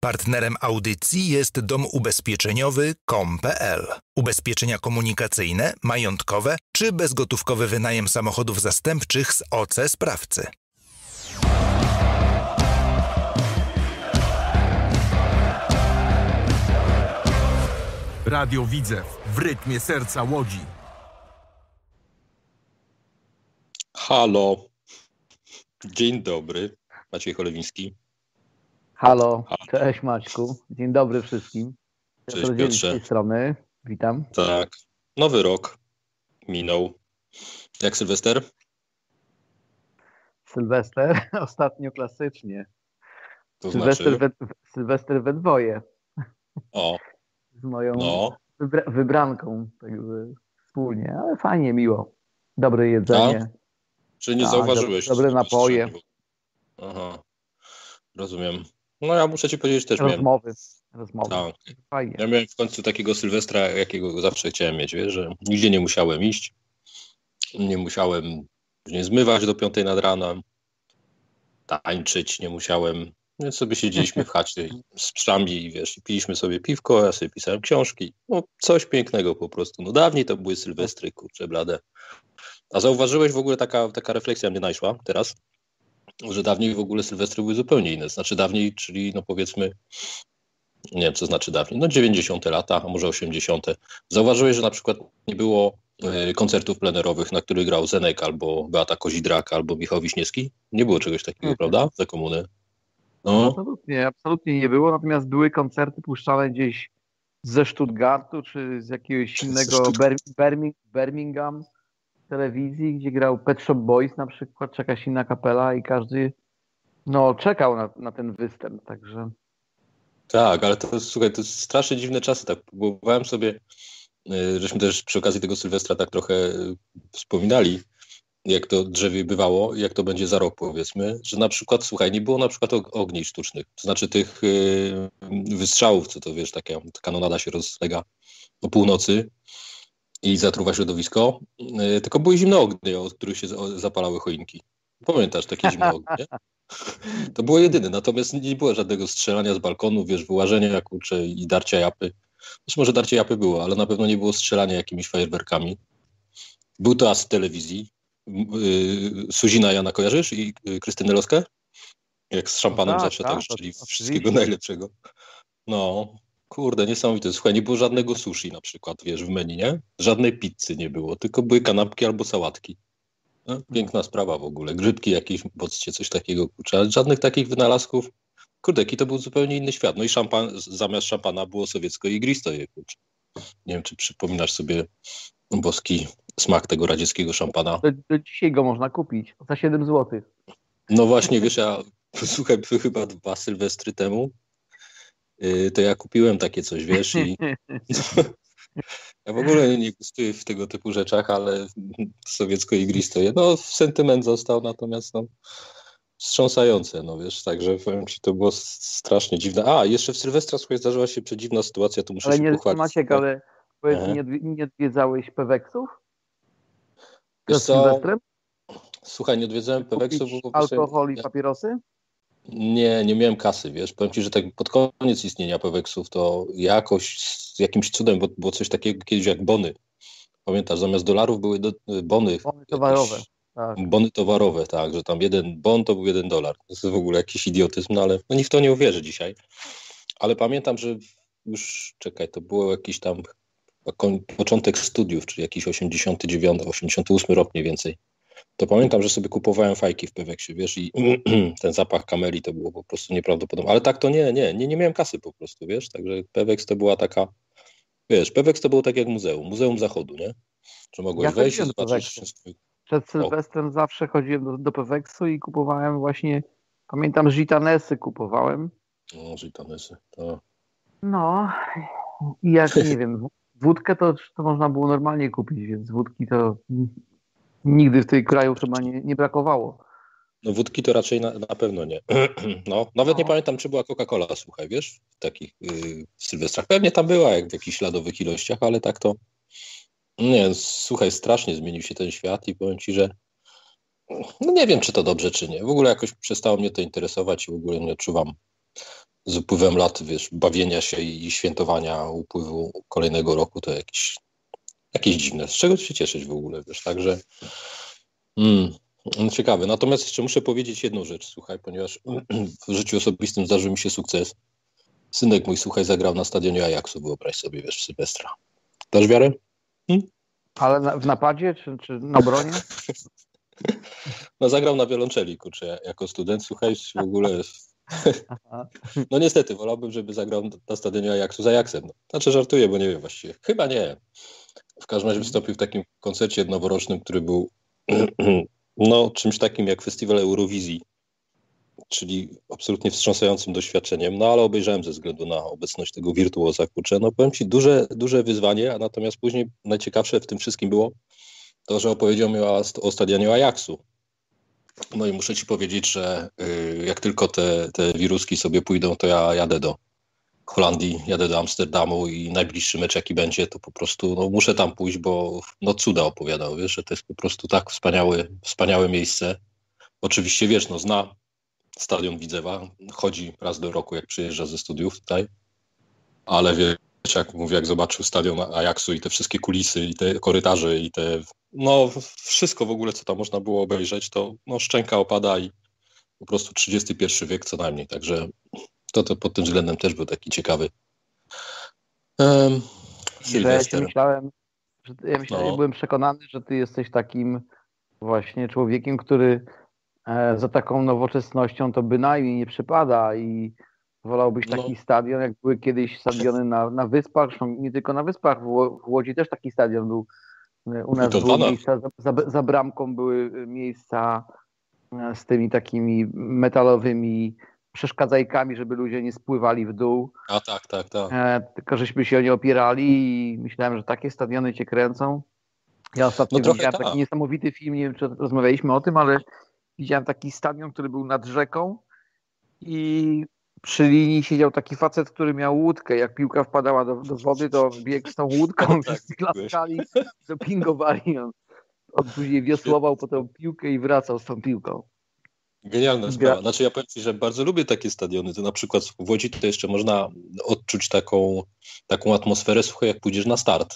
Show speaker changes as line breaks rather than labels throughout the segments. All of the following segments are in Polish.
Partnerem audycji jest dom ubezpieczeniowy kom.pl. Ubezpieczenia komunikacyjne, majątkowe czy bezgotówkowy wynajem samochodów zastępczych z OC Sprawcy.
Radio Widzew w rytmie serca Łodzi.
Halo. Dzień dobry. Maciej Cholewiński.
Halo. Cześć Maćku. Dzień dobry wszystkim.
Cześć Piotrze.
Z tej strony. Witam.
Tak. Nowy rok minął. Jak Sylwester?
Sylwester? Ostatnio klasycznie.
To
Sylwester we dwoje.
O.
Z moją wybranką. Także wspólnie. Ale fajnie, miło. Dobre jedzenie.
Czy nie zauważyłeś?
Dobre napoje.
Aha. Rozumiem. No ja muszę ci powiedzieć, też
Rozmowy.
Tak.
Fajnie.
Ja miałem w końcu takiego Sylwestra, jakiego zawsze chciałem mieć, wiesz, że nigdzie nie musiałem iść. Nie musiałem nie zmywać do 5 nad ranem. Tańczyć nie musiałem. Więc sobie siedzieliśmy w chacie z psami i wiesz, i piliśmy sobie piwko, ja sobie pisałem książki. No coś pięknego po prostu. No dawniej to były Sylwestry, kurczę blade. A zauważyłeś w ogóle taka refleksja mnie naszła teraz, że dawniej w ogóle Sylwestry były zupełnie inne. Znaczy dawniej, czyli no powiedzmy, nie wiem co znaczy dawniej, no 90 lata, a może 80. Zauważyłeś, że na przykład nie było koncertów plenerowych, na których grał Zenek albo Beata Kozidrak albo Michał Wiśniewski? Nie było czegoś takiego, prawda? Za komuny. No.
Absolutnie nie było, natomiast były koncerty puszczane gdzieś ze Stuttgartu, czy z jakiegoś innego Birmingham telewizji, gdzie grał Pet Shop Boys na przykład, czy jakaś inna kapela i każdy czekał na ten występ, także...
Tak, ale to słuchaj, to jest strasznie dziwne czasy, tak próbowałem sobie, żeśmy też przy okazji tego Sylwestra tak trochę wspominali, jak to drzewie bywało, jak to będzie za rok powiedzmy, że na przykład, słuchaj, nie było na przykład ognisk sztucznych, to znaczy tych wystrzałów, co to wiesz, taka kanonada się rozlega o północy i zatruwa środowisko, tylko były zimne ognie, od których się zapalały choinki. Pamiętasz takie zimne ognie? To było jedyne, natomiast nie było żadnego strzelania z balkonu, wiesz, wyłażenia kurczę i darcia japy. Znaczy może darcie japy było, ale na pewno nie było strzelania jakimiś fajerwerkami. Był to as telewizji. Suzina Jana kojarzysz i Krystynę Loskę? Jak z szampanem zawsze tak czyli wszystkiego najlepszego. No, kurde, niesamowite. Słuchaj, nie było żadnego sushi na przykład, wiesz, w menu, nie? Żadnej pizzy nie było, tylko były kanapki albo sałatki. No, piękna sprawa w ogóle. Grzybki jakieś, boccie, coś takiego, kurczę. Ale żadnych takich wynalazków. Kurde, to był zupełnie inny świat. No i szampan, zamiast szampana było sowiecko-igristoje, kurczę. Nie wiem, czy przypominasz sobie boski smak tego radzieckiego szampana.
Do dzisiaj go można kupić za 7 zł.
No właśnie, wiesz, słuchaj, chyba 2 Sylwestry temu, to ja kupiłem takie coś, wiesz, i ja w ogóle nie gustuję w tego typu rzeczach, ale sowiecko-igristoje, sentyment został, natomiast wstrząsające, wiesz, także powiem ci, to było strasznie dziwne. Jeszcze w Sylwestra, słuchaj, zdarzyła się przedziwna sytuacja, to muszę się pochwalić.
Ale Maciek, ale powiedz, nie odwiedzałeś Peweksów?
Wiesz co? Słuchaj, nie odwiedzałem Peweksów.
Alkohol i papierosy?
Nie miałem kasy, wiesz. Powiem ci, że tak pod koniec istnienia Peweksów to jakoś z jakimś cudem, bo było coś takiego kiedyś jak bony. Pamiętasz, zamiast dolarów były bony.
Bony towarowe. Tak.
Bony towarowe, tak, że tam jeden bon to był $1. To jest w ogóle jakiś idiotyzm, ale nikt w to nie uwierzy dzisiaj. Ale pamiętam, że już, to było jakiś tam początek studiów, czyli jakiś 89, 88 rok mniej więcej. To pamiętam, że sobie kupowałem fajki w Peweksie, wiesz, i ten zapach kameli to było po prostu nieprawdopodobne. Ale tak to nie miałem kasy po prostu, wiesz, także Peweks to była taka, wiesz, Peweks to było tak jak muzeum zachodu, nie? Że mogłeś wejść i zobaczyć wszystko.
Przed Sylwestrem zawsze chodziłem do Peweksu i kupowałem właśnie, pamiętam, gitanesy kupowałem.
Gitanesy, to...
I jak, nie wiem, wódkę to można było normalnie kupić, więc wódki to nigdy w tym kraju chyba nie brakowało.
Wódki to raczej na pewno nie. Nawet nie pamiętam, czy była Coca-Cola, słuchaj, wiesz, w takich sylwestrach. Pewnie tam była, jak w jakichś śladowych ilościach, ale tak to... Nie, słuchaj, strasznie zmienił się ten świat i powiem ci, że nie wiem, czy to dobrze, czy nie. W ogóle jakoś przestało mnie to interesować i w ogóle nie odczuwam z upływem lat, wiesz, bawienia się i świętowania upływu kolejnego roku, to jakieś dziwne. Z czego się cieszyć w ogóle, wiesz, także ciekawe. Natomiast jeszcze muszę powiedzieć jedną rzecz, słuchaj, ponieważ w życiu osobistym zdarzył mi się sukces. Synek mój, słuchaj, zagrał na stadionie Ajaxu, wyobraź sobie, wiesz, w Sylwestra. Dasz wiarę?
Ale w napadzie czy na obronie?
No zagrał na wiolonczeli, kurczę, jako student, słuchaj, w ogóle... No niestety, wolałbym, żeby zagrał na stadionie Ajaxu z Ajaxem. Znaczy żartuję, bo nie wiem właściwie. Chyba nie. W każdym razie wystąpił w takim koncercie noworocznym, który był no czymś takim jak festiwal Eurowizji, czyli absolutnie wstrząsającym doświadczeniem, no ale obejrzałem ze względu na obecność tego wirtuoza, kurczę, no powiem ci, duże wyzwanie, a natomiast później najciekawsze w tym wszystkim było to, że opowiedział mi o stadionie Ajaxu. No i muszę ci powiedzieć, że jak tylko te wiruski sobie pójdą, to ja jadę do Holandii, jadę do Amsterdamu i najbliższy mecz jaki będzie, to po prostu no, muszę tam pójść, bo no cuda opowiadał, wiesz, że to jest po prostu tak wspaniałe miejsce. Oczywiście, wiesz, no zna stadion Widzewa, chodzi raz do roku, jak przyjeżdża ze studiów tutaj, ale wiesz, jak mówię, jak zobaczył stadion Ajaxu i te wszystkie kulisy, i te korytarze, i no wszystko w ogóle, co tam można było obejrzeć, to no szczęka opada i po prostu XXI wiek co najmniej, także to pod tym względem też był taki ciekawy Sylwester.
Ja byłem przekonany, że ty jesteś takim właśnie człowiekiem, który za taką nowoczesnością to bynajmniej nie przypada i wolałbyś taki stadion, jak były kiedyś stadiony na wyspach, zresztą nie tylko na wyspach, w Łodzi też taki stadion był. U nas były miejsca, za bramką były miejsca z tymi takimi metalowymi przeszkadzajkami, żeby ludzie nie spływali w dół.
A tak.
Tylko żeśmy się o nie opierali i myślałem, że takie stadiony cię kręcą. Ja ostatnio widziałem taki niesamowity film, nie wiem, czy rozmawialiśmy o tym, ale widziałem taki stadion, który był nad rzeką i przy linii siedział taki facet, który miał łódkę. Jak piłka wpadała do wody, to biegł z tą łódką, wszyscy klaskali, dopingowali. On później wiosłował po tą piłkę i wracał z tą piłką.
Genialna sprawa. Znaczy ja powiem ci, że bardzo lubię takie stadiony. To na przykład w Łodzi to jeszcze można odczuć taką atmosferę, słuchaj, jak pójdziesz na start.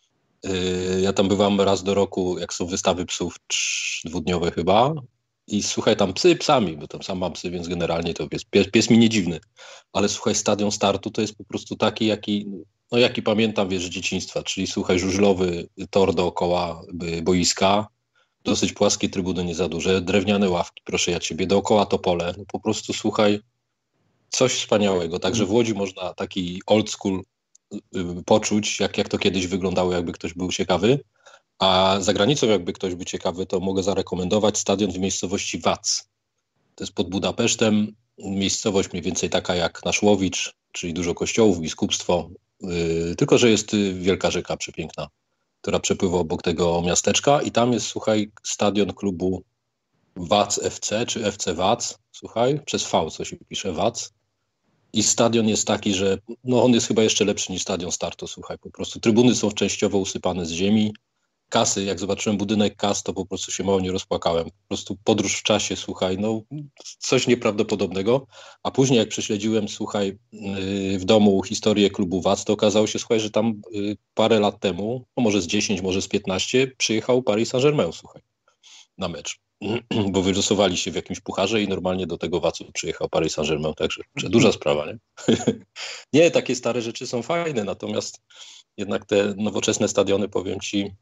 Ja tam bywam raz do roku, jak są wystawy psów dwudniowe chyba. I słuchaj, tam psami, bo tam sam mam psy, więc generalnie to pies mi nie dziwny. Ale słuchaj, stadion startu to jest po prostu taki, jaki pamiętam, wiesz, z dzieciństwa. Czyli słuchaj, żużlowy tor dookoła boiska, dosyć płaskie trybuny, nie za duże, drewniane ławki, proszę ja ciebie, dookoła to pole. No po prostu słuchaj, coś wspaniałego. Także w Łodzi można taki old school poczuć, jak to kiedyś wyglądało, jakby ktoś był ciekawy. A za granicą, jakby ktoś był ciekawy, to mogę zarekomendować stadion w miejscowości Wac. To jest pod Budapesztem, miejscowość mniej więcej taka jak nasz Łowicz, czyli dużo kościołów, biskupstwo, tylko że jest wielka rzeka przepiękna, która przepływa obok tego miasteczka i tam jest, słuchaj, stadion klubu Wac FC, czy FC Wac, słuchaj, przez V co się pisze, Wac. I stadion jest taki, że no on jest chyba jeszcze lepszy niż stadion startu, słuchaj, po prostu trybuny są częściowo usypane z ziemi, kasy, jak zobaczyłem budynek kas, to po prostu się mało nie rozpłakałem. Po prostu podróż w czasie, słuchaj, no coś nieprawdopodobnego. A później jak prześledziłem, słuchaj, w domu historię klubu Wac, to okazało się, słuchaj, że tam parę lat temu, no może z 10, może z 15, przyjechał Paris Saint-Germain, słuchaj, na mecz. Bo wylosowali się w jakimś pucharze i normalnie do tego Wacu przyjechał Paris Saint-Germain, także duża sprawa, nie? Nie, takie stare rzeczy są fajne, natomiast jednak te nowoczesne stadiony, powiem ci,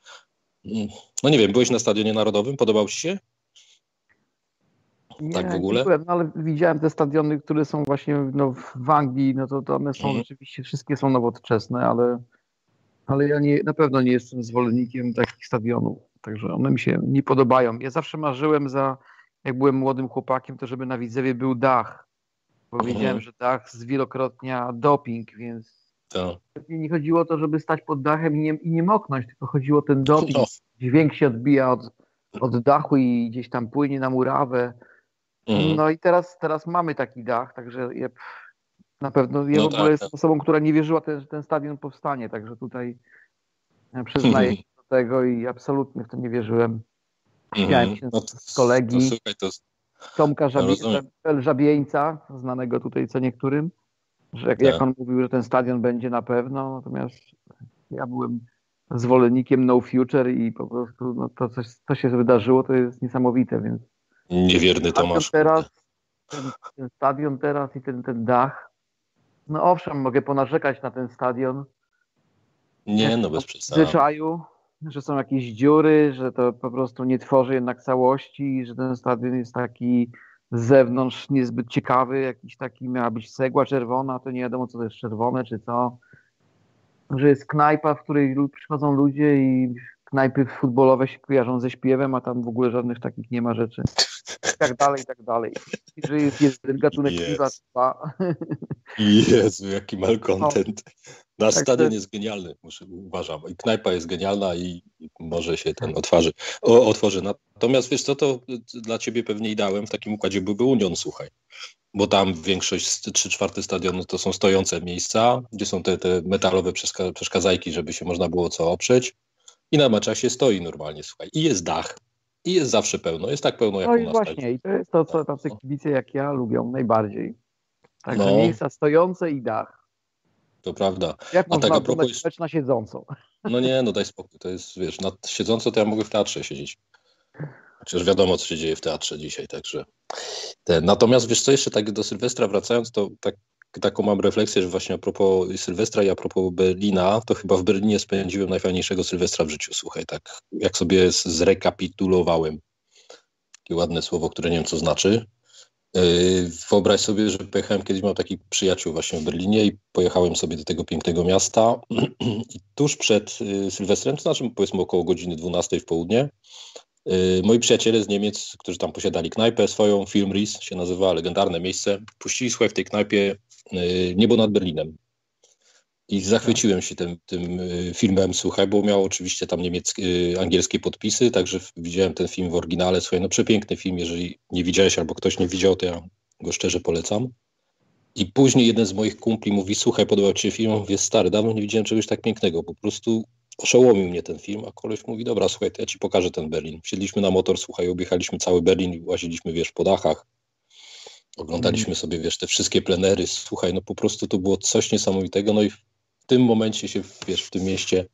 no nie wiem, byłeś na Stadionie Narodowym? Podobał ci się?
Nie,
tak w ogóle?
Nie byłem, no ale widziałem te stadiony, które są właśnie w Anglii, no to one są rzeczywiście, wszystkie są nowoczesne, ale ja na pewno nie jestem zwolennikiem takich stadionów, także one mi się nie podobają. Ja zawsze marzyłem jak byłem młodym chłopakiem, to żeby na Widzewie był dach, bo wiedziałem, że dach zwielokrotnia doping, więc nie chodziło o to, żeby stać pod dachem i nie moknąć, tylko chodziło o ten doping. Dźwięk się odbija od dachu i gdzieś tam płynie na murawę. No i teraz mamy taki dach, także na pewno w ogóle jestem osobą, która nie wierzyła, że ten stadion powstanie, także tutaj przyznaję się do tego i absolutnie w to nie wierzyłem. Śmiałem się z kolegi.
Słuchaj,
Tomka Żabieńca, znanego tutaj co niektórym, że jak on mówił, że ten stadion będzie na pewno, natomiast ja byłem zwolennikiem No Future i po prostu no, to coś, co się wydarzyło, to jest niesamowite, więc
niewierny Tomasz.
Ten stadion teraz i ten dach, no owszem, mogę ponarzekać na ten stadion.
Nie, no bez przesady.
W zwyczaju, że są jakieś dziury, że to po prostu nie tworzy jednak całości, że ten stadion jest taki z zewnątrz niezbyt ciekawy, jakiś taki miała być cegła czerwona, to nie wiadomo co to jest czerwone czy co. Że jest knajpa, w której przychodzą ludzie i knajpy futbolowe się kojarzą ze śpiewem, a tam w ogóle żadnych takich nie ma rzeczy. I tak dalej, i tak dalej. I że jest jeden gatunek piwa, dwa.
Jezu, jaki malcontent. Nasz stadion jest genialny, uważam. I knajpa jest genialna i może się ten otworzy. Natomiast wiesz co, to dla ciebie pewnie ideałem w takim układzie byłby Union, słuchaj. Bo tam większość, 3/4 stadionu to są stojące miejsca, gdzie są te metalowe przeszkadzajki, żeby się można było co oprzeć. I na meczach się stoi normalnie, słuchaj. I jest dach. I jest zawsze pełno. Jest tak pełno jak u nas.
Właśnie. I to jest to, co tacy kibice jak ja lubią najbardziej. Także miejsca stojące i dach.
To prawda.
Jak można oglądać mecz na siedząco?
No nie, no daj spokój. To jest, wiesz, na siedząco to ja mogę w teatrze siedzieć. Chociaż wiadomo, co się dzieje w teatrze dzisiaj, także... Natomiast wiesz co, jeszcze tak do Sylwestra wracając, to taką mam refleksję, że właśnie a propos Sylwestra i a propos Berlina, to chyba w Berlinie spędziłem najfajniejszego Sylwestra w życiu, słuchaj, tak jak sobie zrekapitulowałem. Takie ładne słowo, które nie wiem, co znaczy. Wyobraź sobie, że pojechałem, kiedyś mam takich przyjaciół właśnie w Berlinie i pojechałem sobie do tego pięknego miasta i tuż przed Sylwestrem, to znaczy powiedzmy około godziny 12 w południe, moi przyjaciele z Niemiec, którzy tam posiadali knajpę swoją, Filmriss się nazywa, legendarne miejsce, puścili, słuchaj, w tej knajpie Niebo nad Berlinem. I zachwyciłem się tym filmem, słuchaj, bo miał oczywiście tam angielskie podpisy, także widziałem ten film w oryginale. Słuchaj, no przepiękny film, jeżeli nie widziałeś albo ktoś nie widział, to ja go szczerze polecam. I później jeden z moich kumpli mówi, słuchaj, podobał ci się film? Mówię, stary, dawno nie widziałem czegoś tak pięknego, po prostu oszołomił mnie ten film, a koleś mówi, dobra, słuchaj, to ja ci pokażę ten Berlin. Wsiedliśmy na motor, słuchaj, objechaliśmy cały Berlin i łaziliśmy, wiesz, po dachach. Oglądaliśmy sobie, wiesz, te wszystkie plenery, słuchaj, no po prostu to było coś niesamowitego, no i w tym momencie się, wiesz, w tym mieście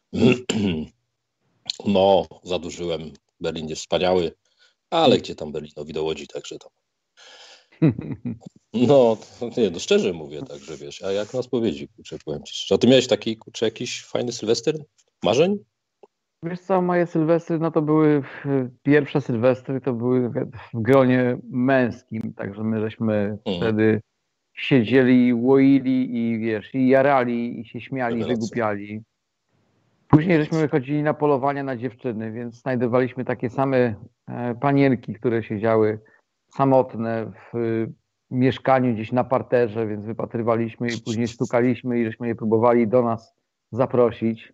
no, zadłużyłem. Berlin jest wspaniały, ale gdzie tam Berlinowi do Łodzi, także tam. No, nie, no szczerze mówię, także wiesz, a jak na spowiedzi, kurczę, powiem ci szczerze. A ty miałeś taki, kurczę, jakiś fajny Sylwester? Marzeń?
Wiesz co, moje Sylwestry, no to były pierwsze Sylwestry, to były w gronie męskim, także my żeśmy wtedy siedzieli, łoili i wiesz, i jarali, i się śmiali, wygłupiali. Później żeśmy chodzili na polowania na dziewczyny, więc znajdowaliśmy takie same panienki, które siedziały samotne w mieszkaniu gdzieś na parterze, więc wypatrywaliśmy i później stukaliśmy i żeśmy je próbowali do nas zaprosić.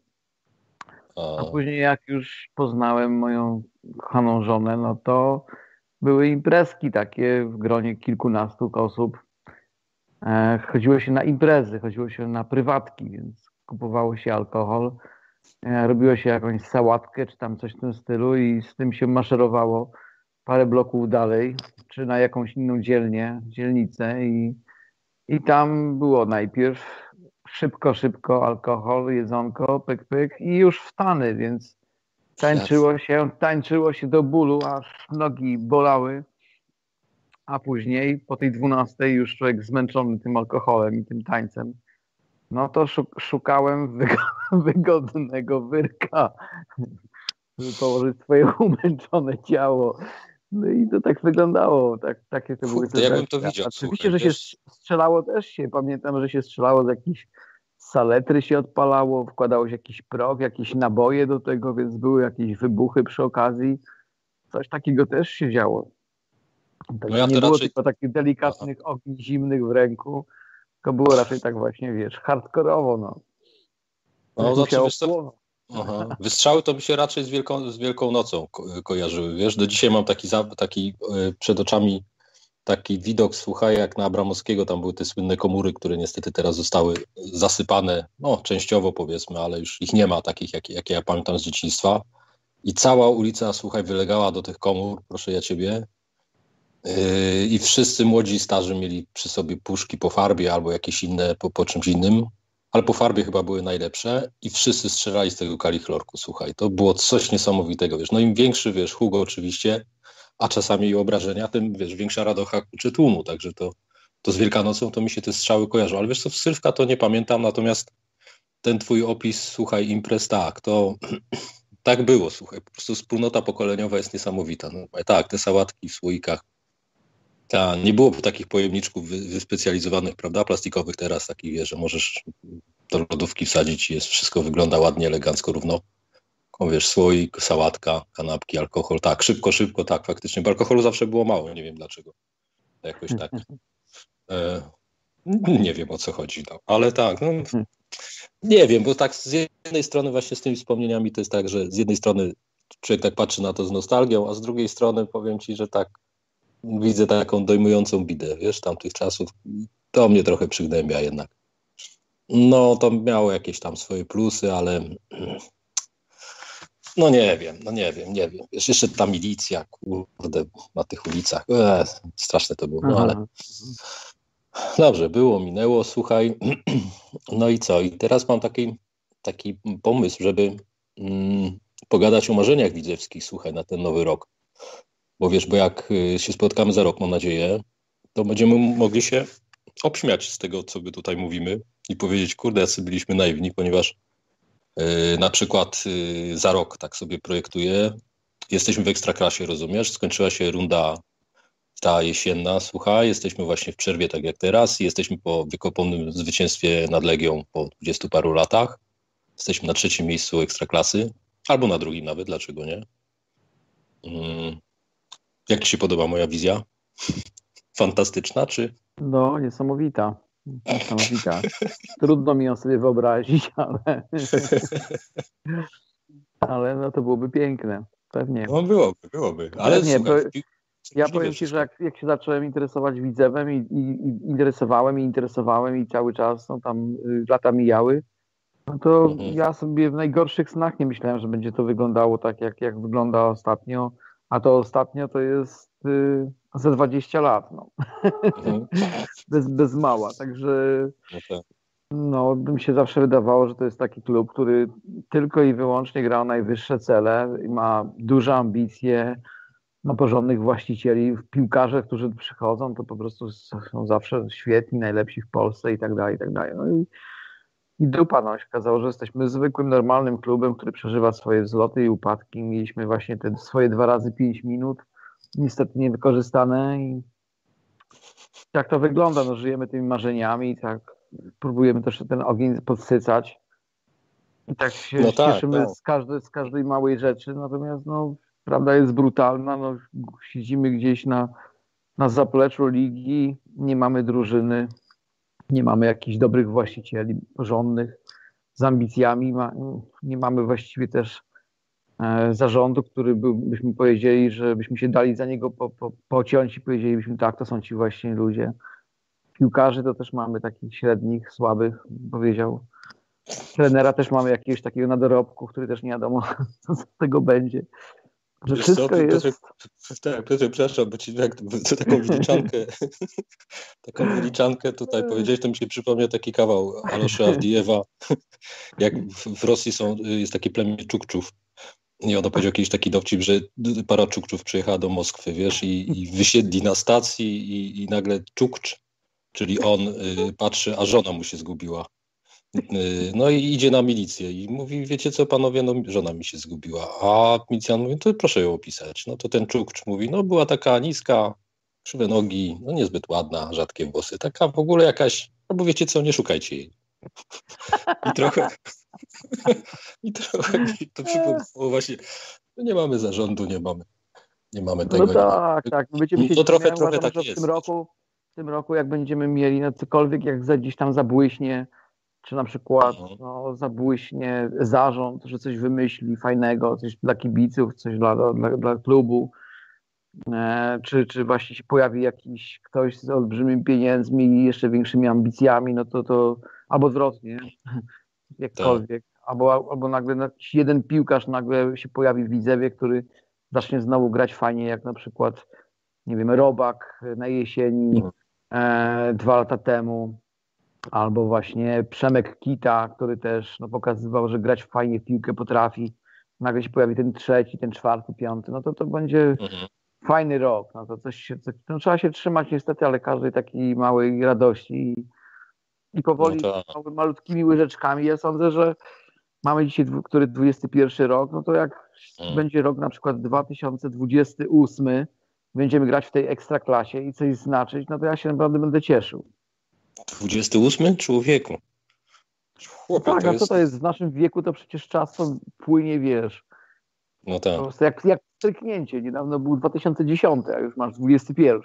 A później jak już poznałem moją kochaną żonę, no to były imprezki takie w gronie kilkunastu osób. Chodziło się na imprezy, chodziło się na prywatki, więc kupowało się alkohol, robiło się jakąś sałatkę czy tam coś w tym stylu i z tym się maszerowało parę bloków dalej, czy na jakąś inną dzielnicę i tam było najpierw szybko alkohol, jedzonko, pyk i już wstany, więc tańczyło się do bólu, aż nogi bolały. A później po tej 12 już człowiek zmęczony tym alkoholem i tym tańcem, no to szukałem wygodnego wyrka, żeby położyć swoje umęczone ciało. No i to tak wyglądało. Takie to były te
ja bym to widział.
Oczywiście, że się strzelało pamiętam, że się strzelało z jakichś saletry się odpalało, wkładało się jakiś prog, jakieś naboje do tego, więc były jakieś wybuchy przy okazji. Coś takiego też się działo. Tak, no ja nie było tylko takich delikatnych ogni zimnych w ręku, tylko było raczej tak właśnie, wiesz, hardkorowo, no.
No wystrzały to by się raczej z Wielką Nocą kojarzyły, wiesz. Do dzisiaj mam taki przed oczami taki widok, słuchaj, jak na Abramowskiego, tam były te słynne komury, które niestety teraz zostały zasypane, no częściowo powiedzmy, ale już ich nie ma takich, jakie ja pamiętam z dzieciństwa. I cała ulica, słuchaj, wylegała do tych komór, proszę ja ciebie. I wszyscy młodzi i starzy mieli przy sobie puszki po farbie albo jakieś inne po czymś innym, ale po farbie chyba były najlepsze i wszyscy strzelali z tego kalichlorku, słuchaj. To było coś niesamowitego, wiesz. No im większy, wiesz, Hugo oczywiście, a czasami i obrażenia, tym, wiesz, większa radocha czy tłumu, także to z Wielkanocą to mi się te strzały kojarzą, ale wiesz co, w Sylwka to nie pamiętam, natomiast ten twój opis, słuchaj, imprez, tak, to tak było, słuchaj, po prostu wspólnota pokoleniowa jest niesamowita. No, tak, te sałatki w słoikach, tak, nie było takich pojemniczków wyspecjalizowanych, prawda, plastikowych teraz, takich, wiesz, że możesz do lodówki wsadzić i jest, wszystko wygląda ładnie, elegancko, równo. O, wiesz, słoik, sałatka, kanapki, alkohol, tak, szybko, tak, faktycznie, bo alkoholu zawsze było mało, nie wiem dlaczego, jakoś tak. Nie wiem, o co chodzi, no. Ale tak, no, nie wiem, bo tak z jednej strony właśnie z tymi wspomnieniami to jest tak, że z jednej strony człowiek tak patrzy na to z nostalgią, a z drugiej strony powiem ci, że tak widzę taką dojmującą bidę, wiesz, tamtych czasów. To mnie trochę przygnębia jednak. No, to miało jakieś tam swoje plusy, ale no nie wiem. Wiesz, jeszcze ta milicja, kurde, na tych ulicach. Straszne to było, no ale dobrze, było, minęło, słuchaj. No i co? I teraz mam taki pomysł, żeby pogadać o marzeniach widzewskich, słuchaj, na ten nowy rok. Bo wiesz, bo jak się spotkamy za rok, mam nadzieję, to będziemy mogli się obśmiać z tego, co my tutaj mówimy i powiedzieć, kurde, jacy byliśmy naiwni, ponieważ na przykład za rok tak sobie projektuję. Jesteśmy w Ekstraklasie, rozumiesz? Skończyła się runda ta jesienna, słuchaj, jesteśmy właśnie w przerwie, tak jak teraz, jesteśmy po wykopionym zwycięstwie nad Legią po 20 paru latach. Jesteśmy na 3. miejscu Ekstraklasy, albo na 2. nawet, dlaczego nie? Jak ci się podoba moja wizja? Fantastyczna, czy?
No, niesamowita. Trudno mi ją sobie wyobrazić, ale no to byłoby piękne. Pewnie.
No byłoby. Ale
nie,
słuchaj,
ja powiem ci, że jak się zacząłem interesować Widzewem i interesowałem i cały czas no, tam lata mijały, no to ja sobie w najgorszych snach nie myślałem, że będzie to wyglądało tak, jak wygląda ostatnio. A to ostatnio to jest ze 20 lat. No. bez mała. Także no, mi się zawsze wydawało, że to jest taki klub, który tylko i wyłącznie gra o najwyższe cele, ma duże ambicje, ma porządnych właścicieli, piłkarze, którzy przychodzą, to po prostu są zawsze świetni, najlepsi w Polsce i tak dalej, i tak dalej. No i dupa, no się okazało, że jesteśmy zwykłym, normalnym klubem, który przeżywa swoje wzloty i upadki. Mieliśmy właśnie te swoje 2 razy 5 minut, niestety niewykorzystane i tak to wygląda, no żyjemy tymi marzeniami i tak próbujemy też ten ogień podsycać i tak się cieszymy z każdej małej rzeczy, natomiast no prawda jest brutalna, no siedzimy gdzieś na zapleczu ligi, nie mamy drużyny, nie mamy jakichś dobrych właścicieli, porządnych, z ambicjami, nie mamy właściwie też zarządu, który byśmy powiedzieli, że byśmy się dali za niego pociąć i powiedzielibyśmy tak, to są ci właśnie ludzie. Piłkarzy to też mamy takich średnich, słabych, powiedział. Trenera też mamy jakiegoś takiego na dorobku, który też nie wiadomo, co z tego będzie. Że
wiesz
wszystko
co,
jest...
Piotrze, przepraszam, bo ci taką wyliczankę tutaj powiedziałeś, to mi się przypomniał taki kawał Alosza Awdijewa, jak w Rosji jest takie plemię Czukczów. I on powiedział jakiś taki dowcip, że para Czukczów przyjechała do Moskwy, wiesz, i wysiedli na stacji i nagle Czukcz, czyli on patrzy, a żona mu się zgubiła. No i idzie na milicję i mówi, wiecie co panowie, no żona mi się zgubiła. A milicjant mówi, to proszę ją opisać. No to ten Czukcz mówi, no była taka niska, krzywe nogi, no niezbyt ładna, rzadkie włosy. Taka w ogóle jakaś, albo wiecie co, nie szukajcie jej. I trochę mi to przypomniało właśnie, no nie mamy zarządu, nie mamy tego.
No tak. Będziemy się
to trochę
uważam,
tak
że
jest.
w tym roku jak będziemy mieli no cokolwiek, jak gdzieś tam zabłyśnie, czy na przykład no, zabłyśnie zarząd, że coś wymyśli fajnego, coś dla kibiców, coś dla klubu, czy właśnie się pojawi jakiś ktoś z olbrzymimi pieniędzmi i jeszcze większymi ambicjami, no to albo odwrotnie, jakkolwiek. Albo nagle jakiś jeden piłkarz nagle się pojawi w Widzewie, który zacznie znowu grać fajnie, jak na przykład nie wiem, Robak na jesieni 2 lata temu, albo właśnie Przemek Kita, który też no, pokazywał, że grać fajnie w piłkę potrafi. Nagle się pojawi ten 3., ten 4., 5., no to będzie fajny rok. No to no, trzeba się trzymać niestety, ale każdej takiej małej radości i powoli malutkimi łyżeczkami. Ja sądzę, że mamy dzisiaj, który 21 rok, no to jak będzie rok na przykład 2028, będziemy grać w tej ekstraklasie i coś znaczyć, no to ja się naprawdę będę cieszył.
28? Człowieku.
Chłopie, tak, a co to jest w naszym wieku, to przecież czas to płynie, wiesz.
No tak.
Po prostu jak stryknięcie. Niedawno był 2010, a już masz 21.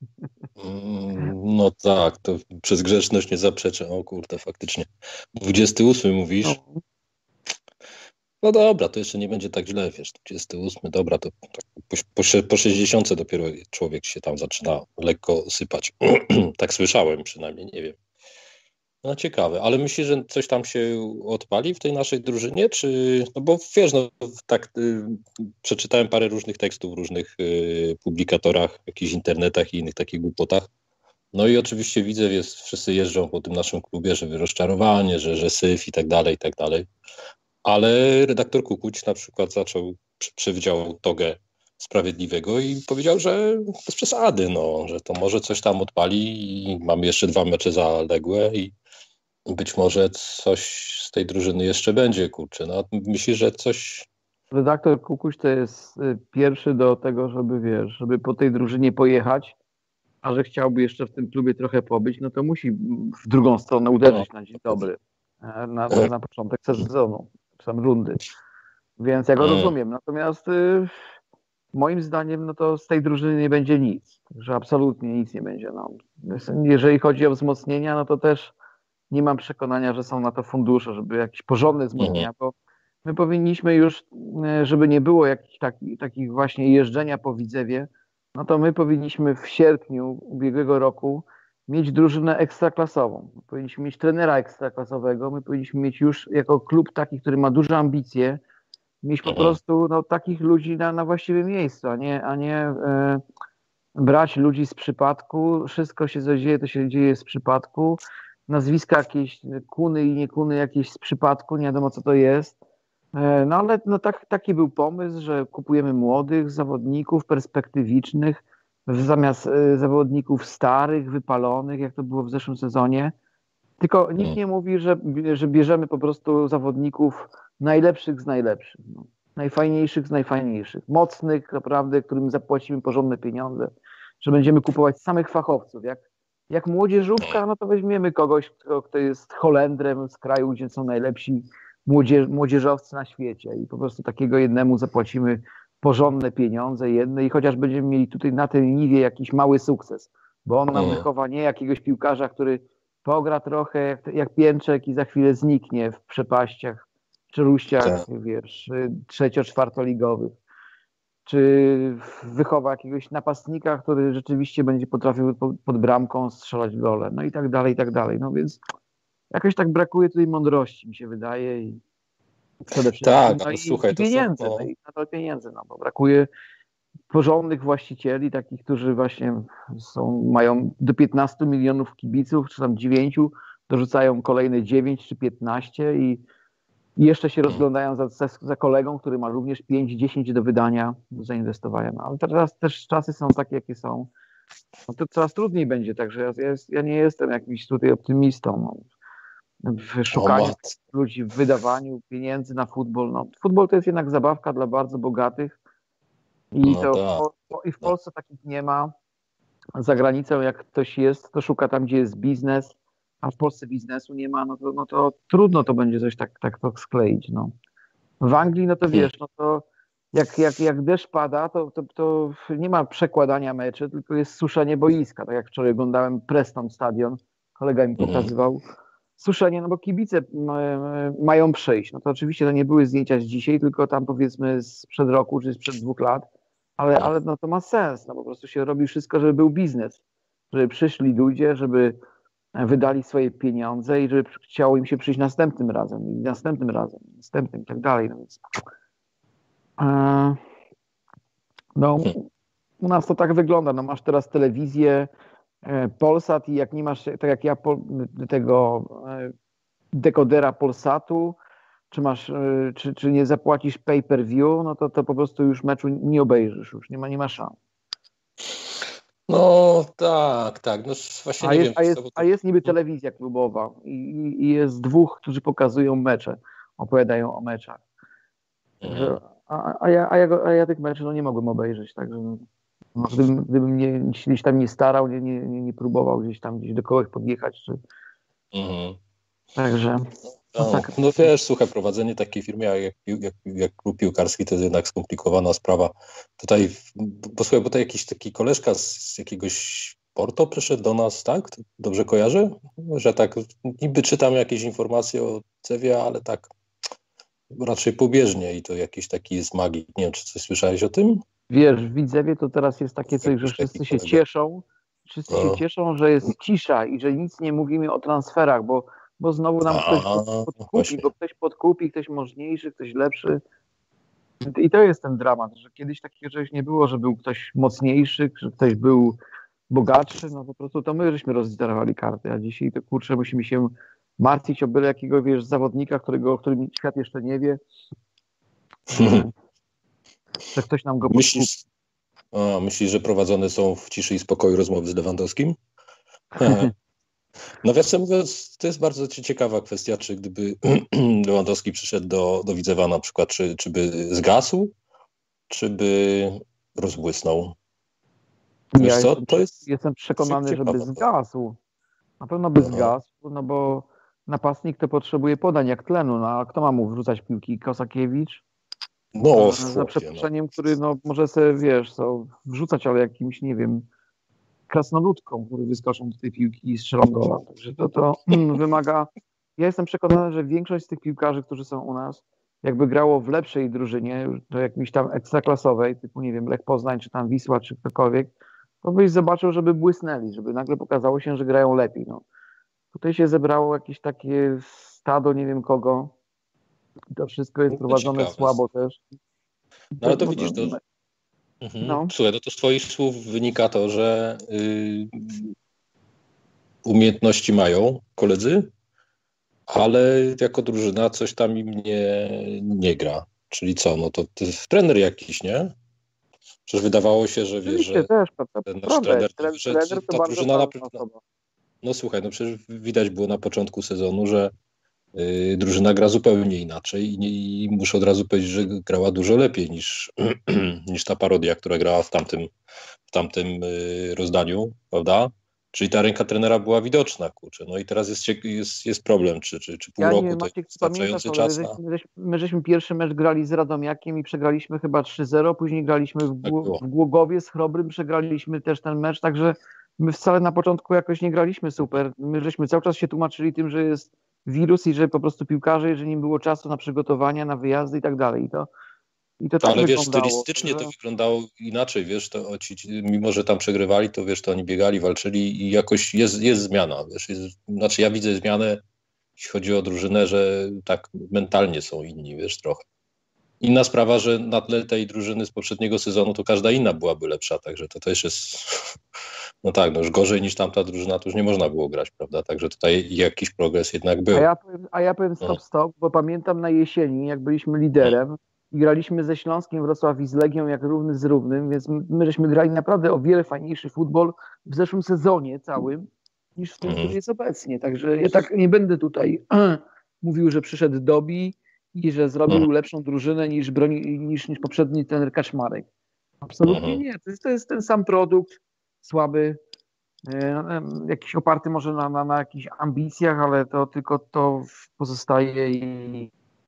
No tak, to przez grzeczność nie zaprzeczę. O kurde, faktycznie. 28 mówisz? No dobra, to jeszcze nie będzie tak źle, wiesz. 28, dobra, to po 60 dopiero człowiek się tam zaczyna lekko sypać. Tak słyszałem przynajmniej, nie wiem. No ciekawe, ale myślisz, że coś tam się odpali w tej naszej drużynie, czy, no bo wiesz, no tak przeczytałem parę różnych tekstów w różnych publikatorach, jakichś internetach i innych takich głupotach. No i oczywiście widzę, wszyscy jeżdżą po tym naszym klubie, że rozczarowanie, że syf i tak dalej, ale redaktor Kukuć na przykład przewidział togę Sprawiedliwego i powiedział, że bez przesady, no, że to może coś tam odpali i mamy jeszcze 2 mecze zaległe i być może coś z tej drużyny jeszcze będzie, kurczę. No, myślisz, że coś...
Redaktor Kukuś to jest pierwszy do tego, żeby po tej drużynie pojechać, a że chciałby jeszcze w tym klubie trochę pobyć, no to musi w drugą stronę uderzyć na dzień dobry, na początek sezonu, czy tam rundy. Więc ja go rozumiem. Natomiast moim zdaniem, no to z tej drużyny nie będzie nic. Że absolutnie nic nie będzie. No. Jeżeli chodzi o wzmocnienia, no to też nie mam przekonania, że są na to fundusze, żeby jakieś porządne wzmocnienia, bo my powinniśmy już, żeby nie było jakichś takich właśnie jeżdżenia po Widzewie, no to my powinniśmy w sierpniu ubiegłego roku mieć drużynę ekstraklasową. Powinniśmy mieć trenera ekstraklasowego, my powinniśmy mieć już jako klub taki, który ma duże ambicje, mieć po prostu no, takich ludzi na właściwym miejscu, a nie brać ludzi z przypadku. Wszystko się co dzieje, to się dzieje z przypadku. Nazwiska jakieś Kuny i nie Kuny jakieś z przypadku, nie wiadomo co to jest. No ale no, taki był pomysł, że kupujemy młodych zawodników, perspektywicznych, zamiast zawodników starych, wypalonych, jak to było w zeszłym sezonie. Tylko nikt nie mówi, że bierzemy po prostu zawodników najlepszych z najlepszych, no. Najfajniejszych z najfajniejszych, mocnych naprawdę, którym zapłacimy porządne pieniądze, że będziemy kupować samych fachowców. Jak młodzieżówka, no to weźmiemy kogoś, kto jest Holendrem z kraju, gdzie są najlepsi młodzieżowcy na świecie i po prostu takiego jednemu zapłacimy porządne pieniądze i chociaż będziemy mieli tutaj na tej niwie jakiś mały sukces, bo on nam wychowa nie jakiegoś piłkarza, który pogra trochę jak pięczek i za chwilę zniknie w przepaściach, czeluściach, wiesz, 3-4-ligowych. Czy wychowa jakiegoś napastnika, który rzeczywiście będzie potrafił pod bramką strzelać gole, no i tak dalej, i tak dalej. No więc jakoś tak brakuje tutaj mądrości, mi się wydaje i przede wszystkim
tak,
no
słuchaj,
i pieniędzy, no i nadal pieniędzy, no bo brakuje porządnych właścicieli, takich, którzy właśnie mają do 15 milionów kibiców, czy tam 9, dorzucają kolejne 9 czy 15 i jeszcze się rozglądają za kolegą, który ma również 5-10 do wydania, do zainwestowania. No, ale teraz też czasy są takie, jakie są. No to coraz trudniej będzie, także ja nie jestem jakimś tutaj optymistą. No. W szukaniu ludzi, w wydawaniu pieniędzy na futbol. No, futbol to jest jednak zabawka dla bardzo bogatych i i w Polsce takich nie ma. Za granicą jak ktoś jest, to szuka tam, gdzie jest biznes, a w Polsce biznesu nie ma, no to trudno to będzie coś tak to skleić. No. W Anglii, no to wiesz, no to jak deszcz pada, to nie ma przekładania meczy, tylko jest suszenie boiska. Tak jak wczoraj oglądałem Preston Stadion, kolega mi pokazywał. Suszenie, no bo kibice mają przyjść. No to oczywiście to nie były zdjęcia z dzisiaj, tylko tam powiedzmy sprzed roku, czy sprzed 2 lat, ale no to ma sens, no po prostu się robi wszystko, żeby był biznes, żeby przyszli ludzie, żeby wydali swoje pieniądze i żeby chciało im się przyjść następnym razem i tak dalej. No więc, u nas to tak wygląda, no masz teraz telewizję, Polsat i jak nie masz, tak jak ja, tego dekodera Polsatu, czy nie zapłacisz pay-per-view, no to po prostu już meczu nie obejrzysz, już nie ma szans.
No tak, no właśnie nie wiem.
A jest niby telewizja klubowa i jest dwóch, którzy pokazują mecze, opowiadają o meczach. Także, a ja tych meczów nie mogłem obejrzeć, także no, gdybym gdzieś tam nie starał, nie próbował gdzieś do kogoś podjechać, czy... Także...
No wiesz, słuchaj, prowadzenie takiej firmy jak klub piłkarski to jest jednak skomplikowana sprawa. Tutaj, bo tutaj jakiś taki koleżka z jakiegoś Porto przyszedł do nas, tak? Dobrze kojarzę? Że tak niby czytam jakieś informacje o Cewie, ale tak raczej pobieżnie i to jakiś taki jest magii. Nie wiem, czy coś słyszałeś o tym?
Wiesz, w Widzewie to teraz jest takie coś, że wszyscy się cieszą, że jest cisza i że nic nie mówimy o transferach, bo znowu nam ktoś podkupi, ktoś mocniejszy, ktoś lepszy. I to jest ten dramat, że kiedyś takiego czegoś nie było, że był ktoś mocniejszy, że ktoś był bogatszy, no po prostu to my żeśmy rozdarowali karty, a dzisiaj to kurczę musimy się martwić o byle jakiego, wiesz, zawodnika, o którym świat jeszcze nie wie, że ktoś nam go podkupi.
Myślisz, że prowadzone są w ciszy i spokoju rozmowy z Lewandowskim? Nawiasem mówiąc, to jest bardzo ciekawa kwestia, czy gdyby Lewandowski przyszedł do Widzewa na przykład, czy by zgasł, czy by rozbłysnął? Wiesz co?
Jestem przekonany, żeby zgasł. Na pewno by zgasł, no bo napastnik to potrzebuje podań jak tlenu, no a kto ma mu wrzucać piłki? Kosakiewicz?
No,
za przeproszeniem, który no, może sobie, wiesz, wrzucać, ale jakimś, nie wiem, krasnoludką, który wyskoczą do tej piłki i strzelą gola. Także to wymaga... Ja jestem przekonany, że większość z tych piłkarzy, którzy są u nas, jakby grało w lepszej drużynie, to jakimś tam ekstraklasowej, typu, nie wiem, Lech Poznań, czy tam Wisła, czy ktokolwiek, to byś zobaczył, żeby błysnęli, żeby nagle pokazało się, że grają lepiej. No. Tutaj się zebrało jakieś takie stado, nie wiem kogo. I to wszystko jest prowadzone słabo też.
No ale to widzisz, to... Słuchaj, to z twoich słów wynika to, że umiejętności mają koledzy, ale jako drużyna coś tam im nie gra. Czyli co? No to jest trener jakiś, nie? Przecież wydawało się, że wiesz, że
też,
ten nasz trener
to
ta drużyna naprawdę... No słuchaj, no przecież widać było na początku sezonu, że drużyna gra zupełnie inaczej i muszę od razu powiedzieć, że grała dużo lepiej niż ta parodia, która grała w tamtym rozdaniu, prawda? Czyli ta ręka trenera była widoczna, kurczę. No i teraz jest problem, czy pół roku to jest wystarczający czas na...
My żeśmy pierwszy mecz grali z Radomiakiem i przegraliśmy chyba 3-0, później graliśmy w Głogowie z Chrobrym, przegraliśmy też ten mecz, także my wcale na początku jakoś nie graliśmy super. My żeśmy cały czas się tłumaczyli tym, że jest wirus i że po prostu piłkarze, że nie było czasu na przygotowania, na wyjazdy i tak dalej. I to tak
ale wiesz,
wyglądało,
stylistycznie to wyglądało inaczej, wiesz, to mimo że tam przegrywali, to wiesz, to oni biegali, walczyli i jakoś jest zmiana, wiesz, znaczy ja widzę zmianę, jeśli chodzi o drużynę, że tak mentalnie są inni, wiesz, trochę. Inna sprawa, że na tle tej drużyny z poprzedniego sezonu to każda inna byłaby lepsza, także to też jest, no tak, no już gorzej niż tamta drużyna to już nie można było grać, prawda, także tutaj jakiś progres jednak był.
A ja powiem stop, bo pamiętam na jesieni, jak byliśmy liderem i graliśmy ze Śląskiem Wrocław i z Legią jak równy z równym, więc my żeśmy grali naprawdę o wiele fajniejszy futbol w zeszłym sezonie całym niż w tym, który jest obecnie, także ja tak nie będę tutaj mówił, że przyszedł Dobi i że zrobił lepszą drużynę niż poprzedni trener Kaczmarek. Absolutnie nie. To jest ten sam produkt, słaby, jakiś oparty może na jakichś ambicjach, ale to tylko to pozostaje i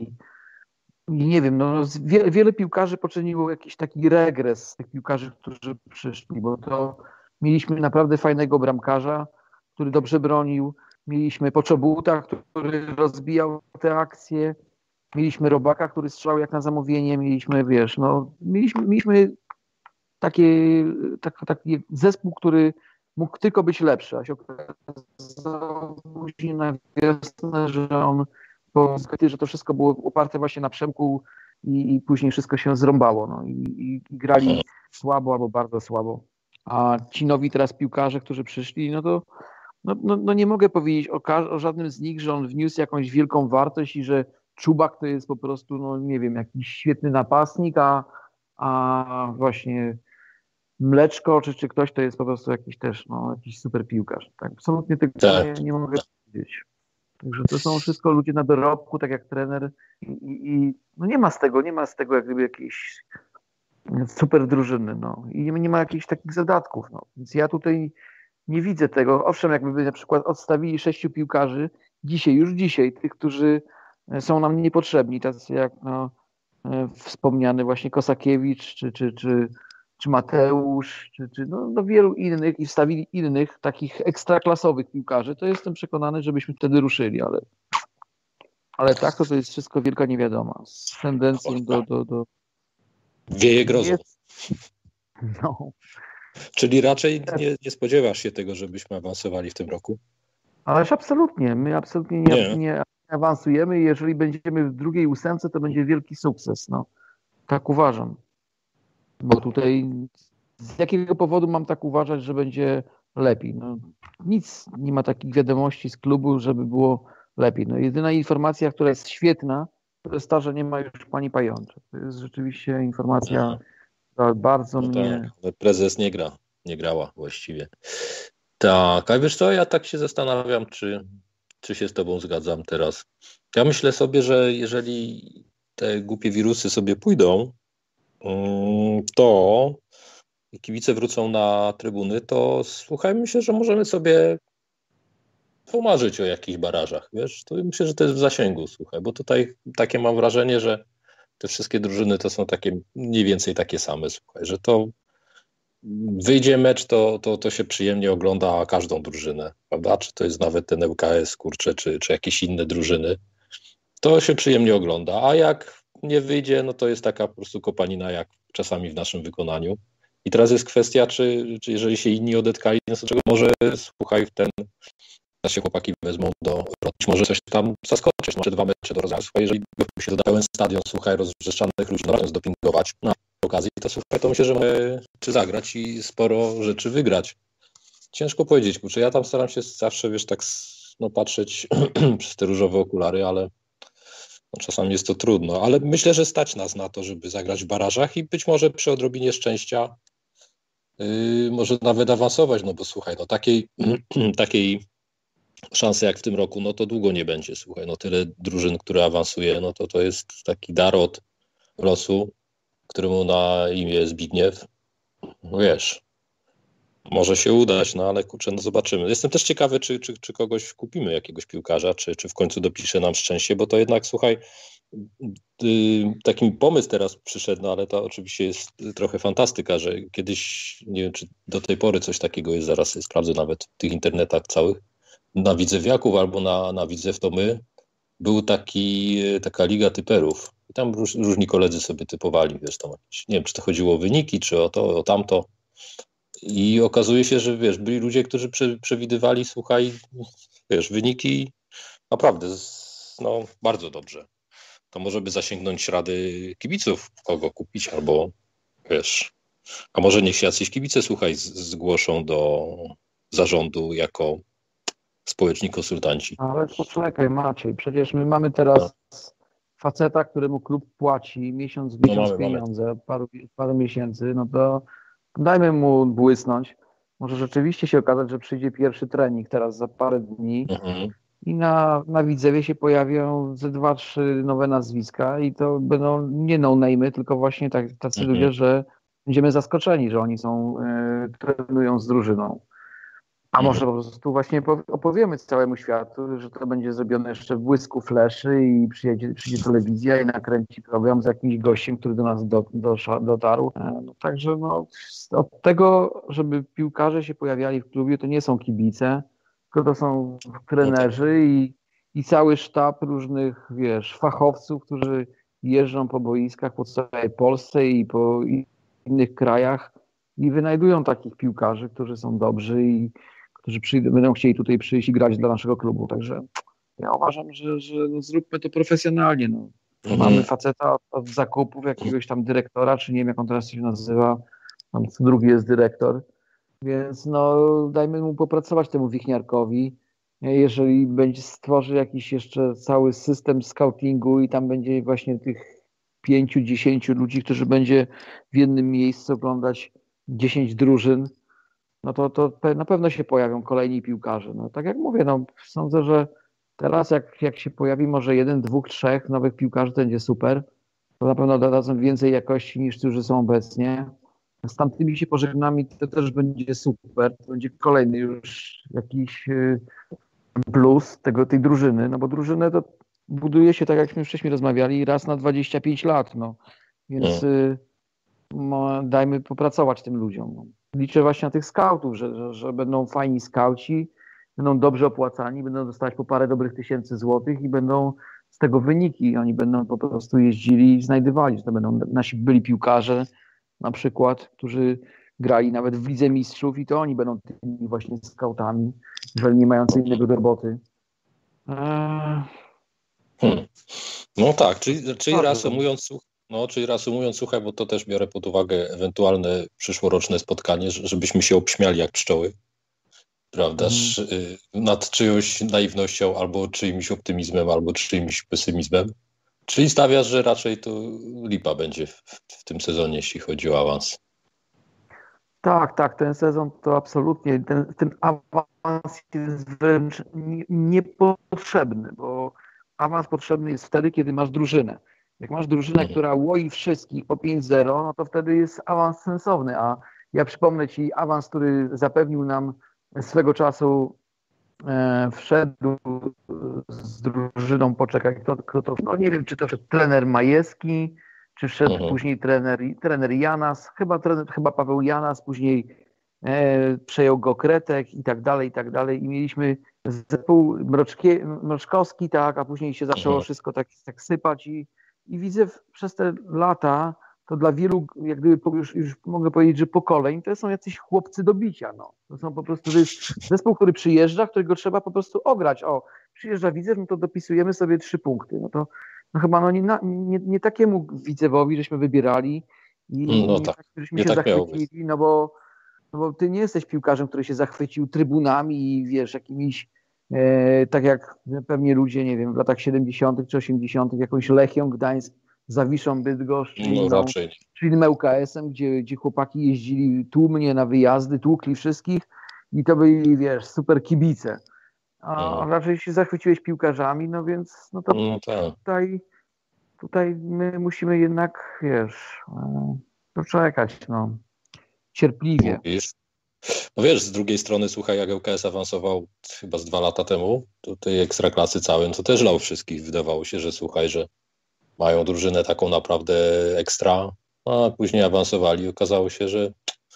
nie wiem, no wiele piłkarzy poczyniło jakiś taki regres z tych piłkarzy, którzy przyszli, bo to mieliśmy naprawdę fajnego bramkarza, który dobrze bronił, mieliśmy Poczobuta, który rozbijał te akcje, mieliśmy Robaka, który strzelał jak na zamówienie, mieliśmy, wiesz, no, mieliśmy taki zespół, który mógł tylko być lepszy, a się okazało później na wiosnę, że on, że to wszystko było oparte właśnie na Przemku i później wszystko się zrąbało, no, i grali słabo albo bardzo słabo. A ci nowi teraz piłkarze, którzy przyszli, no to no nie mogę powiedzieć o żadnym z nich, że on wniósł jakąś wielką wartość i że Czubak to jest po prostu, no nie wiem, jakiś świetny napastnik, a właśnie Mleczko czy ktoś to jest po prostu jakiś też, no jakiś super piłkarz. Tak, absolutnie tego nie mogę powiedzieć. Także to są wszystko ludzie na dorobku, tak jak trener i no nie ma z tego jak gdyby jakiejś super drużyny, no. I nie ma jakichś takich zadatków, no. Więc ja tutaj nie widzę tego. Owszem, jakby na przykład odstawili 6 piłkarzy już dzisiaj, tych, którzy są nam niepotrzebni, tacy jak wspomniany właśnie Kosakiewicz, czy Mateusz, czy wielu innych i wstawili innych takich ekstraklasowych piłkarzy, to jestem przekonany, żebyśmy wtedy ruszyli, ale tak to jest wszystko wielka niewiadoma z tendencją do...
Wieje grozą.
No.
Czyli raczej nie spodziewasz się tego, żebyśmy awansowali w tym roku?
Ależ absolutnie. My absolutnie nie awansujemy i jeżeli będziemy w drugiej 8, to będzie wielki sukces. No. Tak uważam. Bo tutaj z jakiego powodu mam tak uważać, że będzie lepiej? No, nic nie ma takich wiadomości z klubu, żeby było lepiej. No, jedyna informacja, która jest świetna, to jest ta, że nie ma już pani Pajączek. To jest rzeczywiście informacja, która bardzo mnie...
Tak, prezes nie grała właściwie. Tak, a wiesz co, ja tak się zastanawiam, czy się z tobą zgadzam teraz. Ja myślę sobie, że jeżeli te głupie wirusy sobie pójdą, to kibice wrócą na trybuny, to słuchaj, myślę, że możemy sobie pomarzyć o jakichś barażach, wiesz, to myślę, że to jest w zasięgu, słuchaj, bo tutaj takie mam wrażenie, że te wszystkie drużyny to są takie mniej więcej takie same, słuchaj, że to wyjdzie mecz, to się przyjemnie ogląda każdą drużynę, prawda, czy to jest nawet ten ŁKS, kurczę, czy jakieś inne drużyny, to się przyjemnie ogląda, a jak nie wyjdzie, no to jest taka po prostu kopanina jak czasami w naszym wykonaniu. I teraz jest kwestia, czy jeżeli się inni odetkali, no to czego może, słuchaj, się chłopaki wezmą być może coś tam zaskoczyć, może 2 mecze do rozegrania. Słuchaj, jeżeli się doda pełen stadion, słuchaj, rozbrzeszczanych ludzi, no zdopingować na okazji, to słuchaj, to myślę, że mamy czy zagrać i sporo rzeczy wygrać. Ciężko powiedzieć, kurczę, ja tam staram się zawsze, wiesz, tak patrzeć przez te różowe okulary, ale czasami jest to trudno, ale myślę, że stać nas na to, żeby zagrać w barażach i być może przy odrobinie szczęścia może nawet awansować, no bo słuchaj, no takiej szansy jak w tym roku, no to długo nie będzie, słuchaj, no tyle drużyn, które awansuje, no to jest taki dar od losu, któremu na imię Zbigniew, no wiesz, może się udać, no ale kurczę, no zobaczymy. Jestem też ciekawy, czy kogoś kupimy, jakiegoś piłkarza, czy w końcu dopisze nam szczęście, bo to jednak, słuchaj, taki pomysł teraz przyszedł, no ale to oczywiście jest trochę fantastyka, że kiedyś, nie wiem, czy do tej pory coś takiego jest, zaraz sprawdzę nawet w tych internetach całych, na Widzewiaków albo na Widzew to my, był taka liga typerów i tam różni koledzy sobie typowali, wiesz, tam jakieś, nie wiem, czy to chodziło o wyniki, czy o to, o tamto. I okazuje się, że wiesz, byli ludzie, którzy przewidywali, słuchaj, wiesz, wyniki naprawdę bardzo dobrze. To może by zasięgnąć rady kibiców, kogo kupić, albo wiesz, a może niech się jacyś kibice, słuchaj, zgłoszą do zarządu jako społeczni konsultanci.
Ale poczekaj, Maciej, przecież my mamy teraz faceta, któremu klub płaci miesiąc w miesiąc pieniądze, paru miesięcy, no to dajmy mu błysnąć. Może rzeczywiście się okazać, że przyjdzie pierwszy trening teraz za parę dni i na Widzewie się pojawią ze 2-3 nowe nazwiska i to będą nie no-name'y, tylko właśnie tacy ludzie, że będziemy zaskoczeni, że oni trenują z drużyną. A może po prostu właśnie opowiemy całemu światu, że to będzie zrobione jeszcze w błysku fleszy i przyjdzie telewizja i nakręci program z jakimś gościem, który do nas dotarł. No, także od tego, żeby piłkarze się pojawiali w klubie, to nie są kibice, tylko to są trenerzy i cały sztab różnych, wiesz, fachowców, którzy jeżdżą po boiskach po całej Polsce i po innych krajach i wynajdują takich piłkarzy, którzy są dobrzy i którzy będą chcieli tutaj przyjść i grać dla naszego klubu. Także ja uważam, że zróbmy to profesjonalnie. Mamy faceta od zakupów, jakiegoś tam dyrektora, czy nie wiem, jak on teraz się nazywa, tam co drugi jest dyrektor, więc no dajmy mu popracować temu Wichniarkowi. Jeżeli będzie stworzy jakiś jeszcze cały system scoutingu i tam będzie właśnie tych 5-10 ludzi, którzy będzie w jednym miejscu oglądać 10 drużyn, no to na pewno się pojawią kolejni piłkarze. No tak jak mówię, no sądzę, że teraz jak się pojawi może 1, 2, 3 nowych piłkarzy, to będzie super. To na pewno dodadzą więcej jakości niż którzy są obecnie. Z tamtymi się pożegnami to też będzie super. To będzie kolejny już jakiś plus tej drużyny, no bo drużynę to buduje się, tak jakśmy wcześniej rozmawiali, raz na 25 lat, no. Więc dajmy popracować tym ludziom. No. Liczę właśnie na tych skautów, że będą fajni skauci, będą dobrze opłacani, będą dostawać po parę dobrych tysięcy złotych i będą z tego wyniki. Oni będą po prostu jeździli i znajdywali, że to będą nasi byli piłkarze na przykład, którzy grali nawet w Lidze Mistrzów i to oni będą tymi właśnie skautami, jeżeli nie mający innego do roboty.
No tak, czyli reasumując, słuchaj, bo to też biorę pod uwagę ewentualne przyszłoroczne spotkanie, żebyśmy się obśmiali jak pszczoły, prawda, nad czyjąś naiwnością, albo czyimś optymizmem, albo czyimś pesymizmem. Czyli stawiasz, że raczej to lipa będzie w tym sezonie, jeśli chodzi o awans.
Tak, ten sezon to absolutnie, ten awans jest wręcz niepotrzebny, bo awans potrzebny jest wtedy, kiedy masz drużynę. Jak masz drużynę, która łoi wszystkich po 5-0, no to wtedy jest awans sensowny, a ja przypomnę Ci awans, który zapewnił nam swego czasu wszedł z drużyną, poczekaj, kto to, no nie wiem, czy to wszedł trener Majewski, czy wszedł później trener Janas, chyba Paweł Janas, później przejął go Kretek i tak dalej. I mieliśmy zespół Mroczkowski, tak, a później się zaczęło wszystko tak sypać i widzę przez te lata, to dla wielu, jak gdyby już mogę powiedzieć, że pokoleń, to są jacyś chłopcy do bicia, no. To są po prostu, to jest zespół, który przyjeżdża, którego trzeba po prostu ograć. Przyjeżdża Widzew, no to dopisujemy sobie 3 punkty. No to chyba nie takiemu Widzewowi żeśmy wybierali i żeśmy się zachwycili, no bo ty nie jesteś piłkarzem, który się zachwycił trybunami i wiesz, jakimiś tak jak pewnie ludzie, nie wiem, w latach 70. czy 80. jakąś Lechią Gdańsk, Zawiszą Bydgoszcz, czy innym ŁKS-em, gdzie chłopaki jeździli tłumnie na wyjazdy, tłukli wszystkich i to byli, wiesz, super kibice. A raczej się zachwyciłeś piłkarzami, no więc tutaj my musimy jednak, wiesz, poczekać, no, cierpliwie.
No wiesz, z drugiej strony, słuchaj, jak ŁKS awansował chyba z 2 lata temu do tej ekstraklasy całej, to też lał wszystkich. Wydawało się, że słuchaj, że mają drużynę taką naprawdę ekstra, a później awansowali. Okazało się, że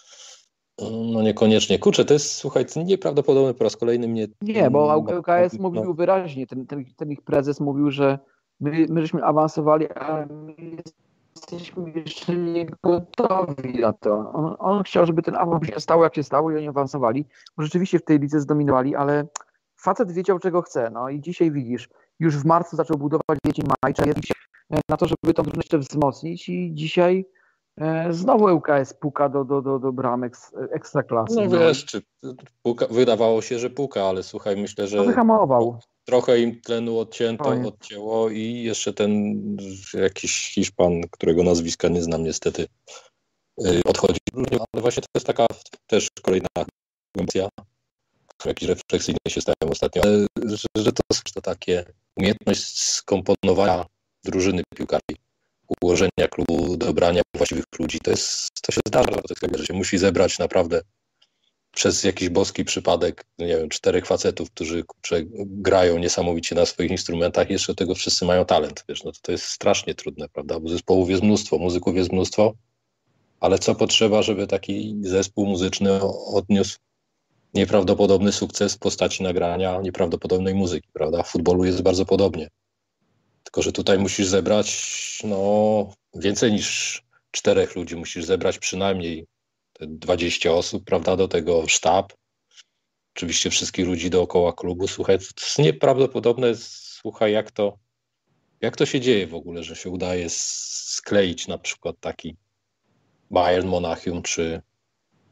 no niekoniecznie. Kurczę, to jest, słuchaj, nieprawdopodobne po raz kolejny mnie...
Nie, bo ŁKS mówił wyraźnie, ten ich prezes mówił, że my żeśmy awansowali, ale my jesteśmy jeszcze nie gotowi na to. On chciał, żeby ten awans się stało, jak się stało i oni awansowali. Bo rzeczywiście w tej lidze zdominowali, ale facet wiedział, czego chce. No i dzisiaj widzisz, już w marcu zaczął budować kwiecień, maj, na to, żeby tą drużynę jeszcze wzmocnić i dzisiaj znowu ŁKS puka do bramek ekstraklasy.
No wiesz, wydawało się, że puka, ale słuchaj, myślę, że
wyhamował.
Trochę im tlenu odcięło i jeszcze ten jakiś Hiszpan, którego nazwiska nie znam niestety, odchodzi. Ale właśnie to jest taka też kolejna emocja, jakiś refleksyjny się stałem ostatnio, że to takie umiejętność skomponowania drużyny piłkarskiej, ułożenia klubu, dobrania właściwych ludzi, to się zdarza, że się musi zebrać naprawdę przez jakiś boski przypadek, nie wiem, 4 facetów, którzy grają niesamowicie na swoich instrumentach, jeszcze tego wszyscy mają talent, wiesz, no to jest strasznie trudne, prawda, bo zespołów jest mnóstwo, muzyków jest mnóstwo, ale co potrzeba, żeby taki zespół muzyczny odniósł nieprawdopodobny sukces w postaci nagrania nieprawdopodobnej muzyki, prawda, w futbolu jest bardzo podobnie, tylko że tutaj musisz zebrać, więcej niż 4 ludzi, musisz zebrać przynajmniej 20 osób, prawda, do tego sztab, oczywiście wszystkich ludzi dookoła klubu. Słuchaj, to jest nieprawdopodobne, słuchaj, jak to się dzieje w ogóle, że się udaje skleić na przykład taki Bayern Monachium,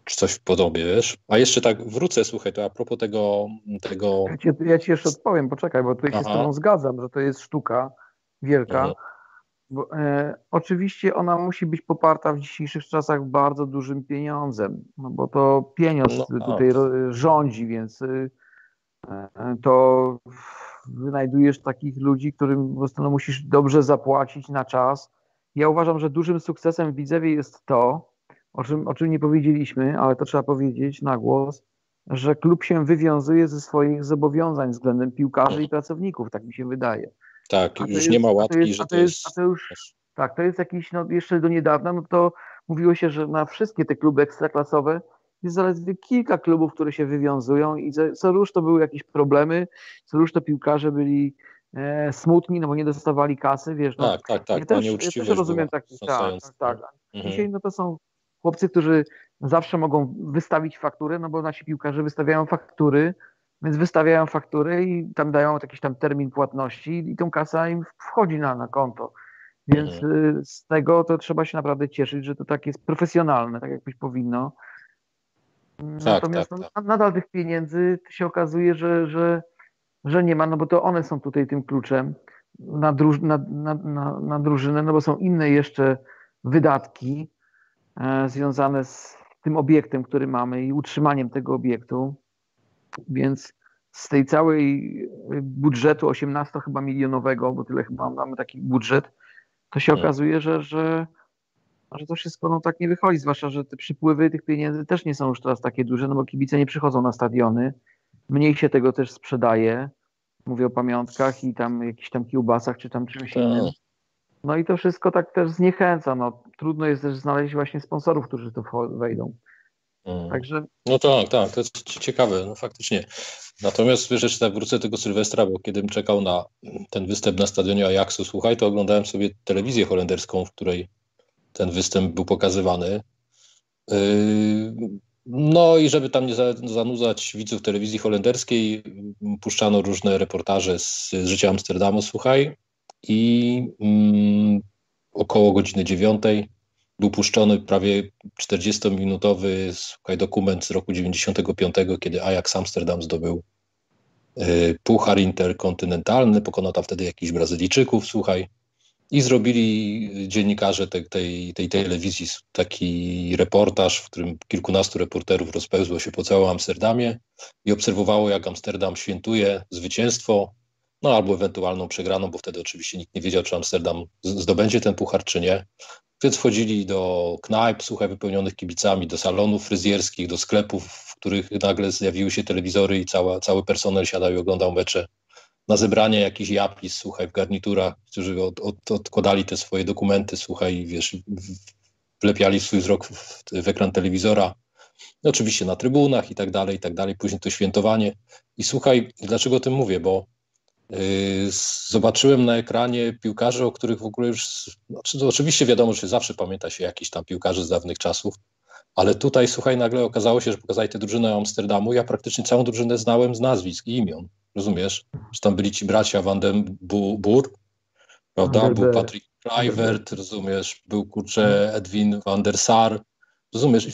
czy coś w podobie, wiesz? A jeszcze tak wrócę, słuchaj, to a propos tego...
Ja ci jeszcze odpowiem, poczekaj, bo tutaj się z
Aha.
tobą zgadzam, że to jest sztuka wielka.
Mhm.
Bo, oczywiście ona musi być poparta w dzisiejszych czasach bardzo dużym pieniądzem, no bo to pieniądz
No
tutaj
tak.
rządzi, więc to wynajdujesz takich ludzi, którym po prostu no, musisz dobrze zapłacić na czas. Ja uważam, że dużym sukcesem w Widzewie jest to, o czym nie powiedzieliśmy, ale to trzeba powiedzieć na głos, że klub się wywiązuje ze swoich zobowiązań względem piłkarzy i pracowników, tak mi się wydaje.
Tak,
A to
już nie ma
jest,
łatki, że to
a
jest...
to już, tak, to jest jakiś, no jeszcze do niedawna, no to mówiło się, że na wszystkie te kluby ekstraklasowe jest zaledwie kilka klubów, które się wywiązują i co rusz to były jakieś problemy, co rusz to piłkarze byli smutni, no bo nie dostawali kasy, wiesz, no.
Tak, ta
Ja też
nieuczciwość była
rozumiem tak,
wstrząsająca.
tak.
Mhm.
Dzisiaj no to są chłopcy, którzy zawsze mogą wystawić fakturę, no bo nasi piłkarze wystawiają faktury, więc wystawiają faktury i tam dają jakiś tam termin płatności i tą kasę im wchodzi na konto. Więc z tego to trzeba się naprawdę cieszyć, że to tak jest profesjonalne, tak jak być powinno. Natomiast
Tak.
nadal tych pieniędzy się okazuje, że nie ma, no bo to one są tutaj tym kluczem na drużynę, no bo są inne jeszcze wydatki związane z tym obiektem, który mamy i utrzymaniem tego obiektu. Więc z tej całej budżetu 18 chyba milionowego, bo tyle chyba mamy taki budżet, to się okazuje, że to wszystko no, tak nie wychodzi, zwłaszcza, że te przypływy tych pieniędzy też nie są już teraz takie duże, no bo kibice nie przychodzą na stadiony, mniej się tego też sprzedaje, mówię o pamiątkach i tam jakichś tam kiełbasach czy tam czymś innym. No i to wszystko tak też zniechęca, no trudno jest też znaleźć właśnie sponsorów, którzy to wejdą. Także...
No tak, to jest ciekawe, no faktycznie. Natomiast wiesz, jeszcze tak wrócę do tego Sylwestra, bo kiedym czekał na ten występ na stadionie Ajaxu, słuchaj, to oglądałem sobie telewizję holenderską, w której ten występ był pokazywany. No i żeby tam nie zanudzać widzów telewizji holenderskiej, puszczano różne reportaże z życia Amsterdamu, słuchaj, i około godziny 9 był puszczony prawie 40-minutowy, słuchaj, dokument z roku 95, kiedy Ajax Amsterdam zdobył puchar interkontynentalny, pokonał tam wtedy jakichś Brazylijczyków, słuchaj, i zrobili dziennikarze tej telewizji taki reportaż, w którym kilkunastu reporterów rozpełzło się po całym Amsterdamie i obserwowało, jak Amsterdam świętuje zwycięstwo, no albo ewentualną przegraną, bo wtedy oczywiście nikt nie wiedział, czy Amsterdam zdobędzie ten puchar, czy nie. Więc wchodzili do knajp, słuchaj, wypełnionych kibicami, do salonów fryzjerskich, do sklepów, w których nagle zjawiły się telewizory i cały personel siadał i oglądał mecze. Na zebranie jakichś japlis, słuchaj, w garniturach, którzy odkładali te swoje dokumenty, słuchaj, wiesz, wlepiali swój wzrok w ekran telewizora. No, oczywiście na trybunach i tak dalej. Później to świętowanie. I słuchaj, dlaczego o tym mówię? Bo zobaczyłem na ekranie piłkarzy, o których w ogóle już... Znaczy, to oczywiście wiadomo, że zawsze pamięta się jakiś tam piłkarzy z dawnych czasów, ale tutaj, słuchaj, nagle okazało się, że pokazali tę drużynę Amsterdamu. Ja praktycznie całą drużynę znałem z nazwisk i imion. Rozumiesz? Że tam byli ci bracia Van den Boer, prawda? Był Patrick Kluivert, rozumiesz? Był, kurczę, Edwin van der Sar. Rozumiesz? I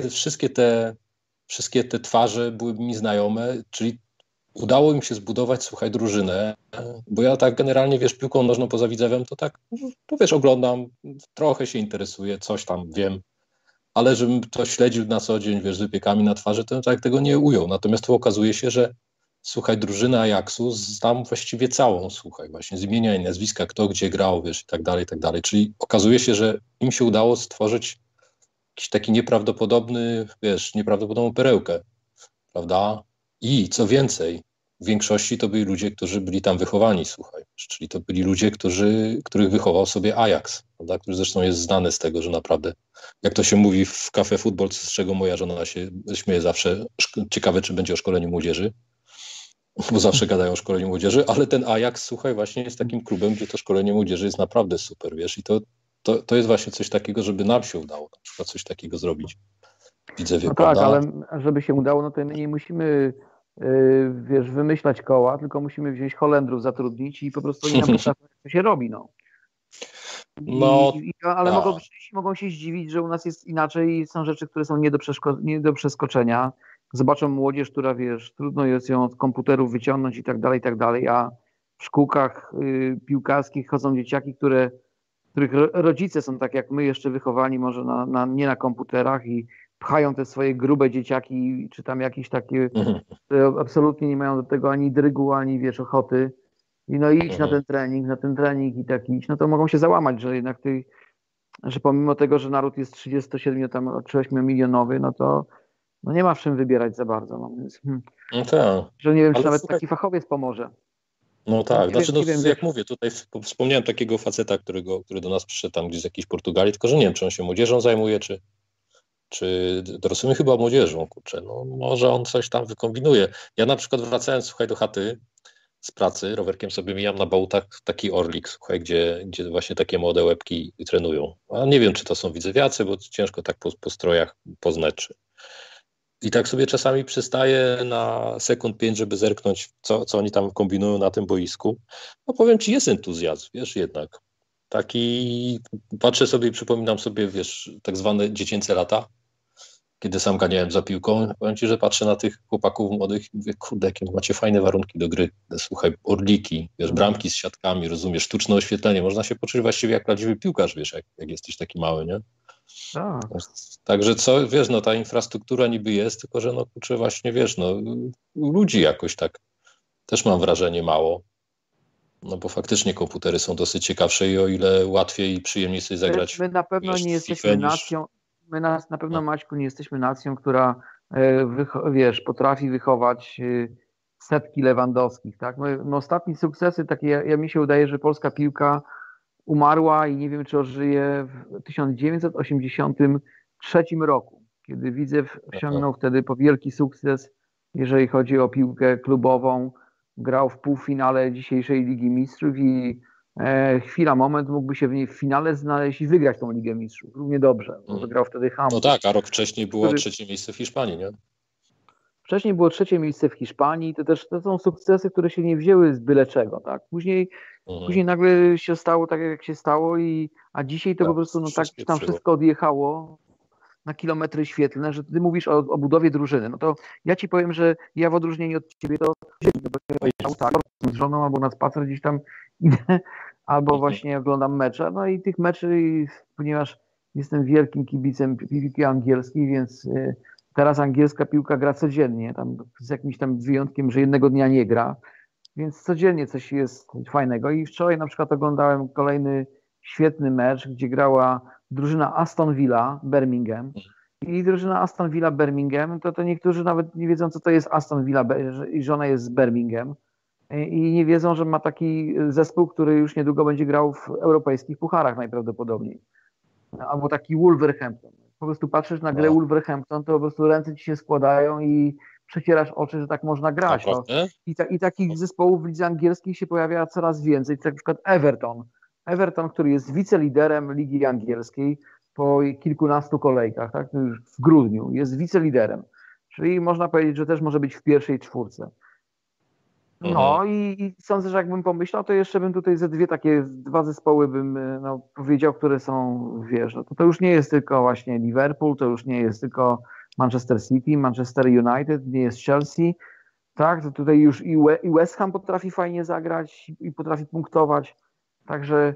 wszystkie te twarze były mi znajome, czyli udało im się zbudować, słuchaj, drużynę, bo ja tak generalnie, wiesz, piłką nożną poza Widzewem, to tak, to wiesz, oglądam, trochę się interesuję, coś tam wiem, ale żebym to śledził na co dzień, wiesz, z wypiekami na twarzy, to tak tego nie ujął. Natomiast tu okazuje się, że słuchaj, drużynę Ajaxu znam właściwie całą, słuchaj, właśnie z imienia i nazwiska, kto gdzie grał, wiesz, i tak dalej, czyli okazuje się, że im się udało stworzyć jakiś taki nieprawdopodobną perełkę, prawda? I co więcej, w większości to byli ludzie, którzy byli tam wychowani, słuchaj, czyli to byli ludzie, których wychował sobie Ajax, prawda? Który zresztą jest znany z tego, że naprawdę, jak to się mówi w Cafe Football, z czego moja żona się śmieje zawsze, ciekawe, czy będzie o szkoleniu młodzieży, bo zawsze gadają o szkoleniu młodzieży, ale ten Ajax, słuchaj, właśnie jest takim klubem, gdzie to szkolenie młodzieży jest naprawdę super, wiesz, i to jest właśnie coś takiego, żeby nam się udało na przykład coś takiego zrobić. Widzewie,
no
prawda?
Tak, ale żeby się udało, no to my nie musimy wiesz, wymyślać koła, tylko musimy wziąć Holendrów, zatrudnić i po prostu oni nam pokażą, jak to się robi, no.
No,
Ale
tak.
mogą się zdziwić, że u nas jest inaczej i są rzeczy, które są nie do przeskoczenia. Zobaczą młodzież, która wiesz, trudno jest ją od komputerów wyciągnąć i tak dalej, a w szkółkach piłkarskich chodzą dzieciaki, których rodzice są tak jak my jeszcze wychowani może nie na komputerach i pchają te swoje grube dzieciaki, czy tam jakieś takie, które absolutnie nie mają do tego ani drygu, ani wiesz, ochoty. I no idź na ten trening i tak idź, no to mogą się załamać, że jednak że pomimo tego, że naród jest 37 tam, czy 8 milionowy, no to no nie ma w czym wybierać za bardzo. No, więc,
No tak.
że nie wiem, czy
Ale
nawet
słuchaj,
taki fachowiec pomoże.
no tak,
Nie
znaczy
wiem,
no,
nie wiem,
jak
wiesz.
mówię, tutaj wspomniałem takiego faceta, który do nas przyszedł tam gdzieś z jakiejś Portugalii, tylko że nie wiem, czy on się młodzieżą zajmuje, czy dorosłymi, chyba młodzieżą, kurczę, no może on coś tam wykombinuje. Ja na przykład wracając, słuchaj, do chaty z pracy, rowerkiem sobie mijam na Bałtach taki Orlik, słuchaj, gdzie właśnie takie młode łebki trenują. A nie wiem, czy to są widzewiacy, bo ciężko tak po strojach poznać. I tak sobie czasami przystaję na sekund 5, żeby zerknąć, co oni tam kombinują na tym boisku. No powiem ci, jest entuzjazm, wiesz, jednak. Taki, patrzę sobie i przypominam sobie, wiesz, tak zwane dziecięce lata, kiedy sam ganiałem za piłką. Powiem ci, że patrzę na tych chłopaków młodych i mówię, kurde, jakie macie fajne warunki do gry. Słuchaj, orliki, wiesz, bramki z siatkami, rozumiesz, sztuczne oświetlenie. Można się poczuć właściwie jak prawdziwy piłkarz, wiesz, jak jesteś taki mały, nie?
Tak.
Także co, wiesz, no ta infrastruktura niby jest, tylko że no kurczę właśnie, wiesz, no ludzi jakoś tak też mam wrażenie mało. No bo faktycznie komputery są dosyć ciekawsze i o ile łatwiej i przyjemniej sobie zagrać.
My na pewno
wiesz,
nie
w
jesteśmy
FIFA
nacją, na pewno
No.
Maćku nie jesteśmy nacją, która wiesz, potrafi wychować setki Lewandowskich, tak? My ostatnie sukcesy takie, mi się wydaje, że polska piłka umarła i nie wiem, czy ożyje w 1983 roku, kiedy Widzew osiągnął wtedy po wielki sukces, jeżeli chodzi o piłkę klubową. Grał w półfinale dzisiejszej Ligi Mistrzów i moment mógłby się w finale znaleźć i wygrać tą Ligę Mistrzów. Równie dobrze, bo wygrał wtedy Hamburg.
No tak, a rok wcześniej było trzecie miejsce w Hiszpanii, nie?
Wcześniej było trzecie miejsce w Hiszpanii. To są sukcesy, które się nie wzięły z byle czego, tak? Później nagle się stało tak, jak się stało, a dzisiaj to po prostu tak tam wszystko odjechało na kilometry świetlne, że ty mówisz o budowie drużyny. No to ja ci powiem, że ja w odróżnieniu od ciebie to tak, z żoną albo na spacer gdzieś tam idę, albo właśnie oglądam mecze. No i tych meczy, ponieważ jestem wielkim kibicem piłki angielskiej, więc teraz angielska piłka gra codziennie, tam z jakimś tam wyjątkiem, że jednego dnia nie gra, więc codziennie coś jest fajnego. I wczoraj na przykład oglądałem kolejny świetny mecz, gdzie grała drużyna Aston Villa Birmingham. I drużyna Aston Villa Birmingham, to niektórzy nawet nie wiedzą, co to jest Aston Villa i że ona jest z Birmingham. I nie wiedzą, że ma taki zespół, który już niedługo będzie grał w europejskich pucharach najprawdopodobniej. Albo taki Wolverhampton. Po prostu patrzysz na grę Wolverhampton, to po prostu ręce ci się składają i przecierasz oczy, że tak można grać. No. I takich zespołów w lidze angielskiej się pojawia coraz więcej. Tak na przykład Everton, który jest wiceliderem Ligi Angielskiej po kilkunastu kolejkach, tak? Już w grudniu jest wiceliderem. Czyli można powiedzieć, że też może być w pierwszej czwórce. No i sądzę, że jakbym pomyślał, to jeszcze bym tutaj dwa zespoły bym powiedział, które są, wiesz, no to już nie jest tylko właśnie Liverpool, to już nie jest tylko Manchester City, Manchester United, nie jest Chelsea, tak, to tutaj już i West Ham potrafi fajnie zagrać i potrafi punktować, także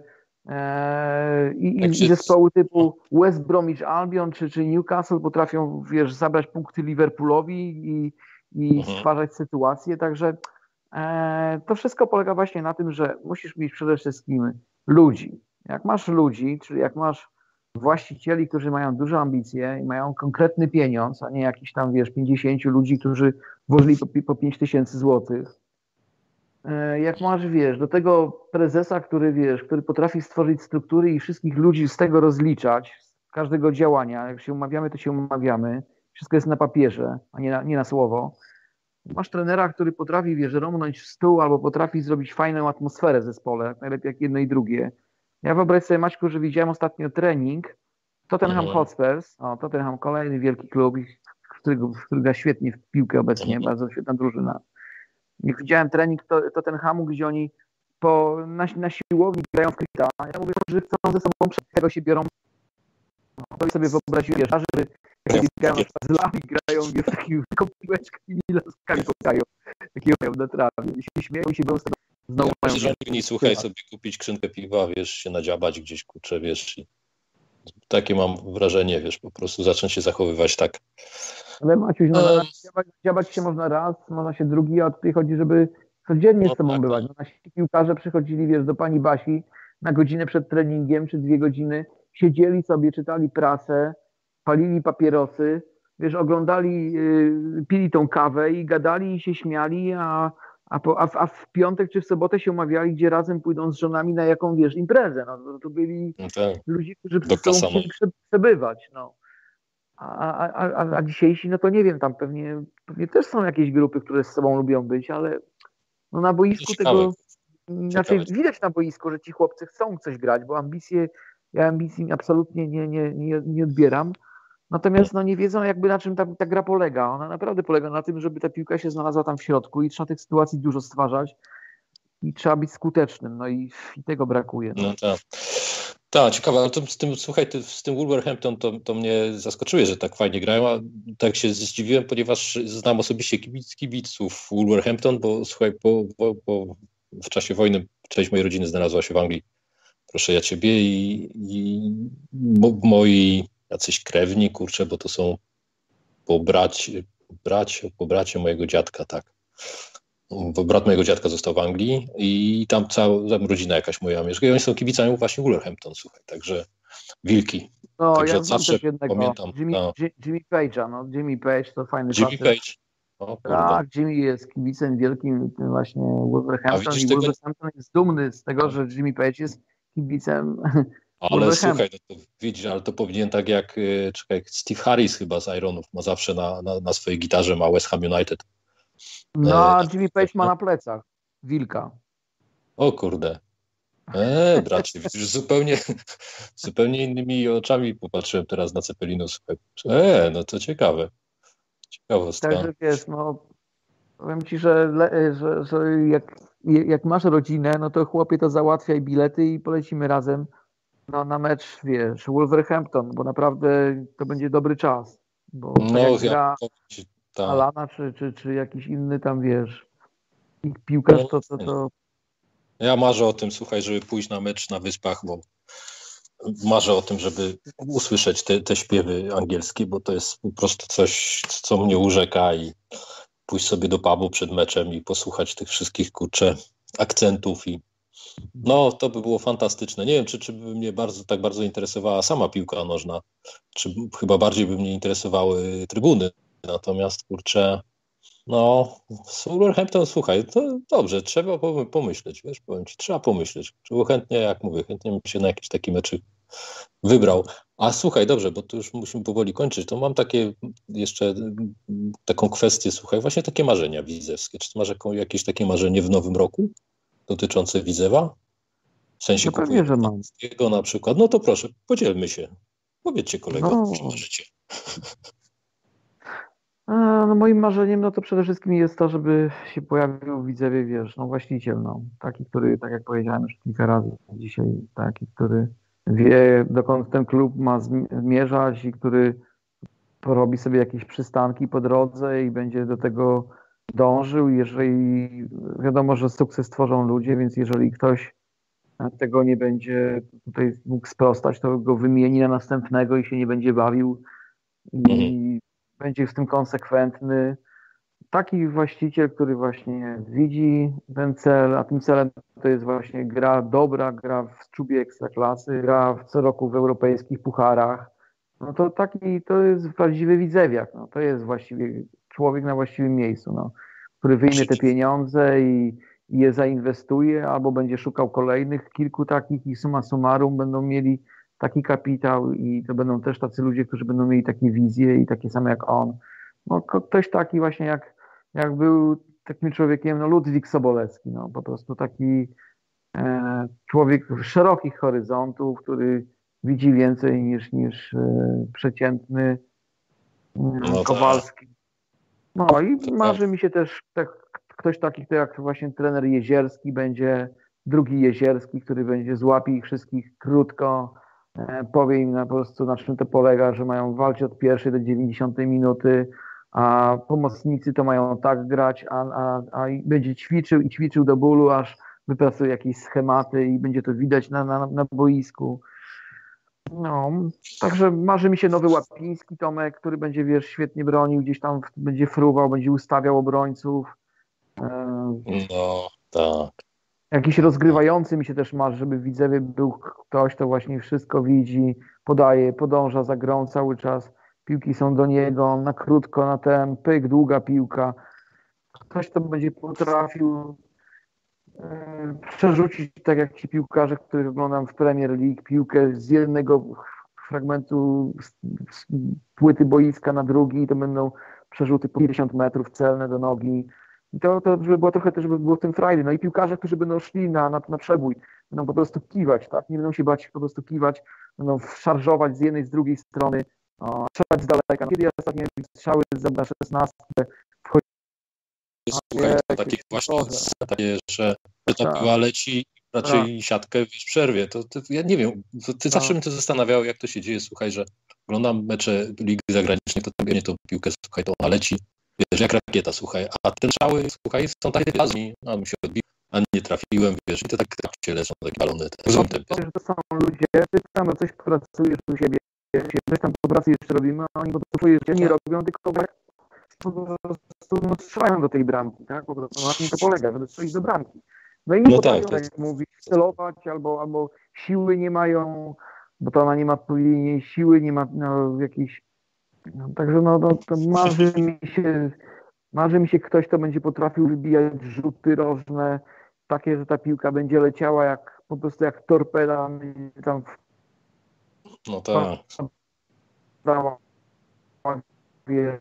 i zespoły typu West Bromwich Albion czy Newcastle potrafią, wiesz, zabrać punkty Liverpoolowi i stwarzać sytuacje, także to wszystko polega właśnie na tym, że musisz mieć przede wszystkim ludzi. Jak masz ludzi, czyli jak masz właścicieli, którzy mają duże ambicje i mają konkretny pieniądz, a nie jakiś tam, wiesz, 50 ludzi, którzy włożyli po 5 000 złotych. Jak masz, wiesz, do tego prezesa, który potrafi stworzyć struktury i wszystkich ludzi z tego rozliczać, z każdego działania. Jak się umawiamy, to się umawiamy. Wszystko jest na papierze, a nie na słowo. Masz trenera, który potrafi, wiesz, romnąć w stół albo potrafi zrobić fajną atmosferę w zespole, najlepiej jak jedno i drugie. Ja wyobraź sobie, Maćku, że widziałem ostatnio trening Tottenham Hotspurs, Tottenham kolejny wielki klub, który gra świetnie w piłkę obecnie, bardzo świetna drużyna. Jak widziałem trening Tottenhamu, gdzie oni na siłowni grają w krita. Ja mówię, że chcą ze sobą przed tego się biorą. No, to sobie wyobraziłem, że grają z lami, grają w taką piłeczkę i laskami kokają. Takiego mają na trawie. I się śmieją i się biorą z tego. Znowu
Myślę, że oni słuchaj sobie kupić skrzynkę piwa, wiesz, się nadziabać gdzieś, kurczę, wiesz. I takie mam wrażenie, wiesz, po prostu zacząć się zachowywać tak.
Ale Maciuś, no, dziabać się można raz, można się drugi, a tutaj chodzi, żeby codziennie z sobą bywać. No, nasi piłkarze przychodzili, wiesz, do pani Basi na godzinę przed treningiem, czy 2 godziny, siedzieli sobie, czytali prasę, palili papierosy, wiesz, oglądali, pili tą kawę i gadali i się śmiali, a w piątek czy w sobotę się umawiali, gdzie razem pójdą z żonami na jaką, wiesz, imprezę. No, to byli ludzie, którzy ze sobą chcieli przebywać, no. A dzisiejsi, no to nie wiem, tam pewnie też są jakieś grupy, które z sobą lubią być, ale no na boisku tego, inaczej widać na boisku, że ci chłopcy chcą coś grać, bo ja ambicji absolutnie nie odbieram. Natomiast no nie wiedzą jakby na czym ta gra polega. Ona naprawdę polega na tym, żeby ta piłka się znalazła tam w środku i trzeba tych sytuacji dużo stwarzać i trzeba być skutecznym. No i tego brakuje. No
tak. Tak, ciekawe, ale to z tym, słuchaj, z tym Wolverhampton to mnie zaskoczyło, że tak fajnie grają, a tak się zdziwiłem, ponieważ znam osobiście kibiców Wolverhampton, bo słuchaj, w czasie wojny część mojej rodziny znalazła się w Anglii. Proszę ja ciebie i moi jacyś krewni, kurczę, bo to są po bracie mojego dziadka, tak. Bo brat mojego dziadka został w Anglii i tam cała rodzina jakaś moja mieszka i oni są kibicami właśnie Wolverhampton, słuchaj, także wilki.
No,
także
ja znam też jednego, pamiętam, Jimmy Page'a, no Jimmy Page to fajny
Jimmy Page.
Tak, Jimmy jest kibicem wielkim właśnie Wolverhampton i Wolverhampton jest dumny z tego, że Jimmy Page jest kibicem
ale słuchaj, no to widzisz, ale to powinien tak jak Steve Harris chyba z Ironów ma zawsze na swojej gitarze ma West Ham United.
No, a Jimmy Page ma na plecach wilka.
O kurde. Bracie, widzisz, zupełnie innymi oczami popatrzyłem teraz na Ceppelinów. No to ciekawe. Ciekawostka.
Także wiesz, no powiem ci, że jak masz rodzinę, no to chłopie to załatwiaj bilety i polecimy razem na mecz, wiesz, Wolverhampton, bo naprawdę to będzie dobry czas. Bo tak jak gra Alana czy jakiś inny tam, wiesz, piłkarz, to...
Ja marzę o tym, słuchaj, żeby pójść na mecz na Wyspach, bo marzę o tym, żeby usłyszeć te śpiewy angielskie, bo to jest po prostu coś, co mnie urzeka i pójść sobie do pubu przed meczem i posłuchać tych wszystkich, kurczę, akcentów i no, to by było fantastyczne. Nie wiem, czy by mnie tak bardzo interesowała sama piłka nożna, czy chyba bardziej by mnie interesowały trybuny. Natomiast, kurczę, no, z Wolverhampton, słuchaj, to dobrze, trzeba pomyśleć, wiesz, powiem ci, trzeba pomyśleć. Czy chętnie, jak mówię, chętnie bym się na jakiś taki meczyk wybrał. A słuchaj, dobrze, bo tu już musimy powoli kończyć, to mam jeszcze taką kwestię, słuchaj, właśnie takie marzenia widzewskie. Czy ty masz jakieś takie marzenie w nowym roku dotyczące Widzewa? W sensie
no pewnie, że mam.
Na przykład. No to proszę, podzielmy się. Powiedzcie kolego, co marzycie.
No moim marzeniem no to przede wszystkim jest to, żeby się pojawił w Widzewie, wiesz, no właściciel, no, taki, który, tak jak powiedziałem już kilka razy dzisiaj, taki, który wie, dokąd ten klub ma zmierzać i który porobi sobie jakieś przystanki po drodze i będzie do tego dążył. Jeżeli wiadomo, że sukces tworzą ludzie, więc jeżeli ktoś tego nie będzie tutaj mógł sprostać, to go wymieni na następnego i się nie będzie bawił i będzie w tym konsekwentny. Taki właściciel, który właśnie widzi ten cel, a tym celem to jest właśnie dobra gra w czubie ekstraklasy, gra co roku w europejskich pucharach. No to to jest prawdziwy Widzewiak. No, to jest właściwie człowiek na właściwym miejscu, no, który wyjmie te pieniądze i je zainwestuje, albo będzie szukał kolejnych kilku takich i summa summarum będą mieli taki kapitał i to będą też tacy ludzie, którzy będą mieli takie wizje i takie same jak on. No, ktoś taki właśnie jak był takim człowiekiem, no Ludwik Sobolewski, no po prostu taki człowiek szerokich horyzontów, który widzi więcej niż przeciętny Kowalski. No i marzy mi się też ktoś taki, jak właśnie trener Jezierski będzie drugi Jezierski, który będzie złapie ich wszystkich krótko, powie im po prostu, na czym to polega, że mają walczyć od 1 do 90 minuty, a pomocnicy to mają tak grać, a będzie ćwiczył do bólu, aż wypracuje jakieś schematy i będzie to widać na boisku. No, także marzy mi się nowy Łapiński, Tomek, który będzie, wiesz, świetnie bronił, gdzieś tam będzie fruwał, będzie ustawiał obrońców.
No, tak.
Jakiś rozgrywający mi się też marzy, żeby w Widzewie był ktoś, kto właśnie wszystko widzi, podaje, podąża za grą cały czas. Piłki są do niego, na krótko, na ten pyk, długa piłka. Ktoś, kto będzie potrafił przerzucić, tak jak ci piłkarze, których oglądam w Premier League, piłkę z jednego fragmentu z płyty boiska na drugi i to będą przerzuty po 50 metrów celne do nogi. I to żeby było trochę też, żeby było w tym frajdy. No i piłkarze, którzy będą szli na przebój, będą po prostu kiwać, tak? Nie będą się bać po prostu kiwać, będą szarżować z jednej, z drugiej strony, strzelać z daleka. Kiedy ja ostatnio strzały za 16 wchodzi.
Słuchaj, to takie właśnie takie, że ta piła leci raczej siatkę w przerwie. To ja nie wiem, ty zawsze mnie to zastanawiało, jak to się dzieje. Słuchaj, że oglądam mecze Ligi Zagranicznej, to tam biegnie tą piłkę, słuchaj, to ona leci, wiesz, jak rakieta, słuchaj, a te strzały, słuchaj, są takie plazmi, a mi się odbił, a nie trafiłem, wiesz, i to tak się lecą, takie balony.
To są ludzie, ty tam coś pracujesz u siebie, coś tam po pracy jeszcze robimy, a oni po prostu nie robią, tylko po prostu strzelają do tej bramki, tak? Po prostu na tym to polega, żeby strzelić do bramki. No i nie potrafią, tak jak mówić, celować, albo siły nie mają, bo to ona nie ma odpowiedniej siły, nie ma jakiejś... Także to marzy mi się ktoś, kto będzie potrafił wybijać rzuty rożne, takie, że ta piłka będzie leciała jak po prostu jak torpeda tam
no tak.
Wiesz,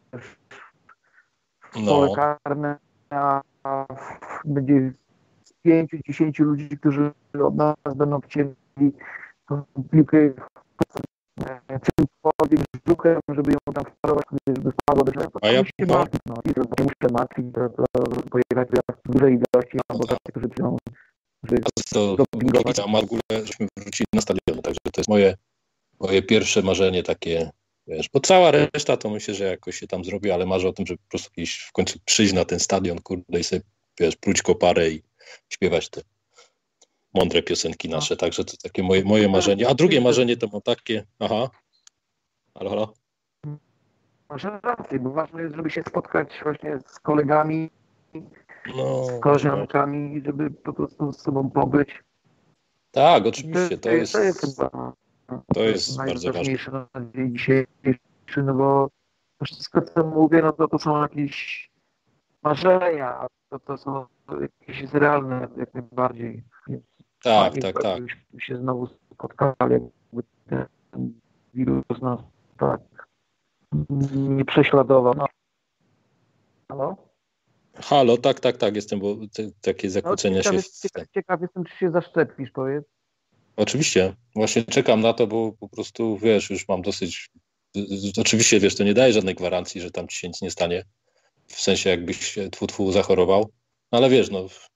pole karne, a będzie 5-10 ludzi, którzy od nas będą chcieli tą piłkę czymkolwiek żuchem, żeby ją tam wparować, żeby wpadło do siebie.
A ja
muszę martwić, to pojechać w dużej ilości, albo tacy, którzy przyjdą.
To w ogóle, żeśmy wrócili na stadion, także to jest moje pierwsze marzenie takie, wiesz, bo cała reszta to myślę, że jakoś się tam zrobi, ale marzę o tym, żeby po prostu kiedyś w końcu przyjść na ten stadion, kurde, i sobie, wiesz, pluć koparę i śpiewać te mądre piosenki nasze, także to takie moje marzenie. A drugie marzenie to mam takie, halo?
Masz rację, bo ważne jest, żeby się spotkać właśnie z kolegami, z koleżankami, żeby po prostu z sobą pobyć.
Tak, oczywiście, to jest bardzo
najważniejsze na dzień dzisiejszy, no bo to wszystko, co mówię, no to są jakieś marzenia, to są jakieś realne jak najbardziej.
Tak.
Byśmy się znowu spotkali, jakby ten wirus nas tak nie prześladował. No. Halo,
tak, jestem, bo takie zakłócenia się...
Ciekaw jestem, czy się zaszczepisz, powiedz.
Oczywiście, właśnie czekam na to, bo po prostu, wiesz, już mam dosyć... Oczywiście, wiesz, to nie daje żadnej gwarancji, że tam ci się nic nie stanie, w sensie jakbyś tfu zachorował, ale wiesz,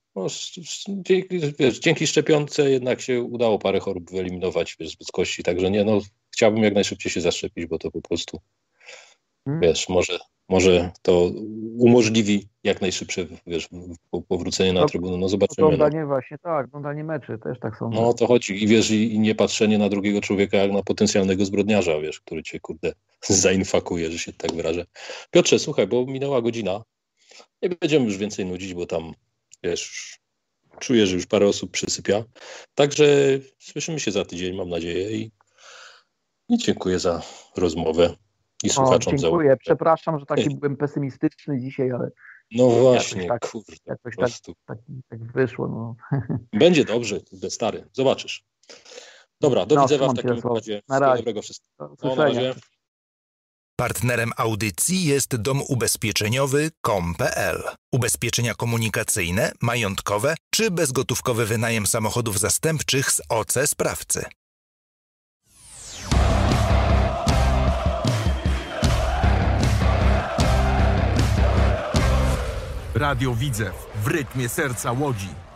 dzięki szczepionce jednak się udało parę chorób wyeliminować, wiesz, z ludzkości, także chciałbym jak najszybciej się zaszczepić, bo to po prostu, wiesz, może to umożliwi jak najszybsze, wiesz, powrócenie na trybunę, no zobaczymy.
Oglądanie właśnie, tak, oglądanie meczy też tak są.
No o to chodzi i wiesz, i nie patrzenie na drugiego człowieka jak na potencjalnego zbrodniarza, wiesz, który cię, kurde, zainfakuje, że się tak wyrażę. Piotrze, słuchaj, bo minęła godzina, nie będziemy już więcej nudzić, bo tam, wiesz, czuję, że już parę osób przysypia, także słyszymy się za tydzień, mam nadzieję i dziękuję za rozmowę. I słuchaczom
dziękuję. Przepraszam, że taki byłem pesymistyczny dzisiaj, ale
no właśnie,
jakoś tak wyszło. No.
Będzie dobrze, stary, zobaczysz. Dobra, do widzenia w takim razie. Dobrego wszystkiego. Na razie.
Partnerem audycji jest dom ubezpieczeniowy kom.pl. Ubezpieczenia komunikacyjne, majątkowe czy bezgotówkowy wynajem samochodów zastępczych z OC sprawcy.
Radio Widzew w rytmie serca Łodzi.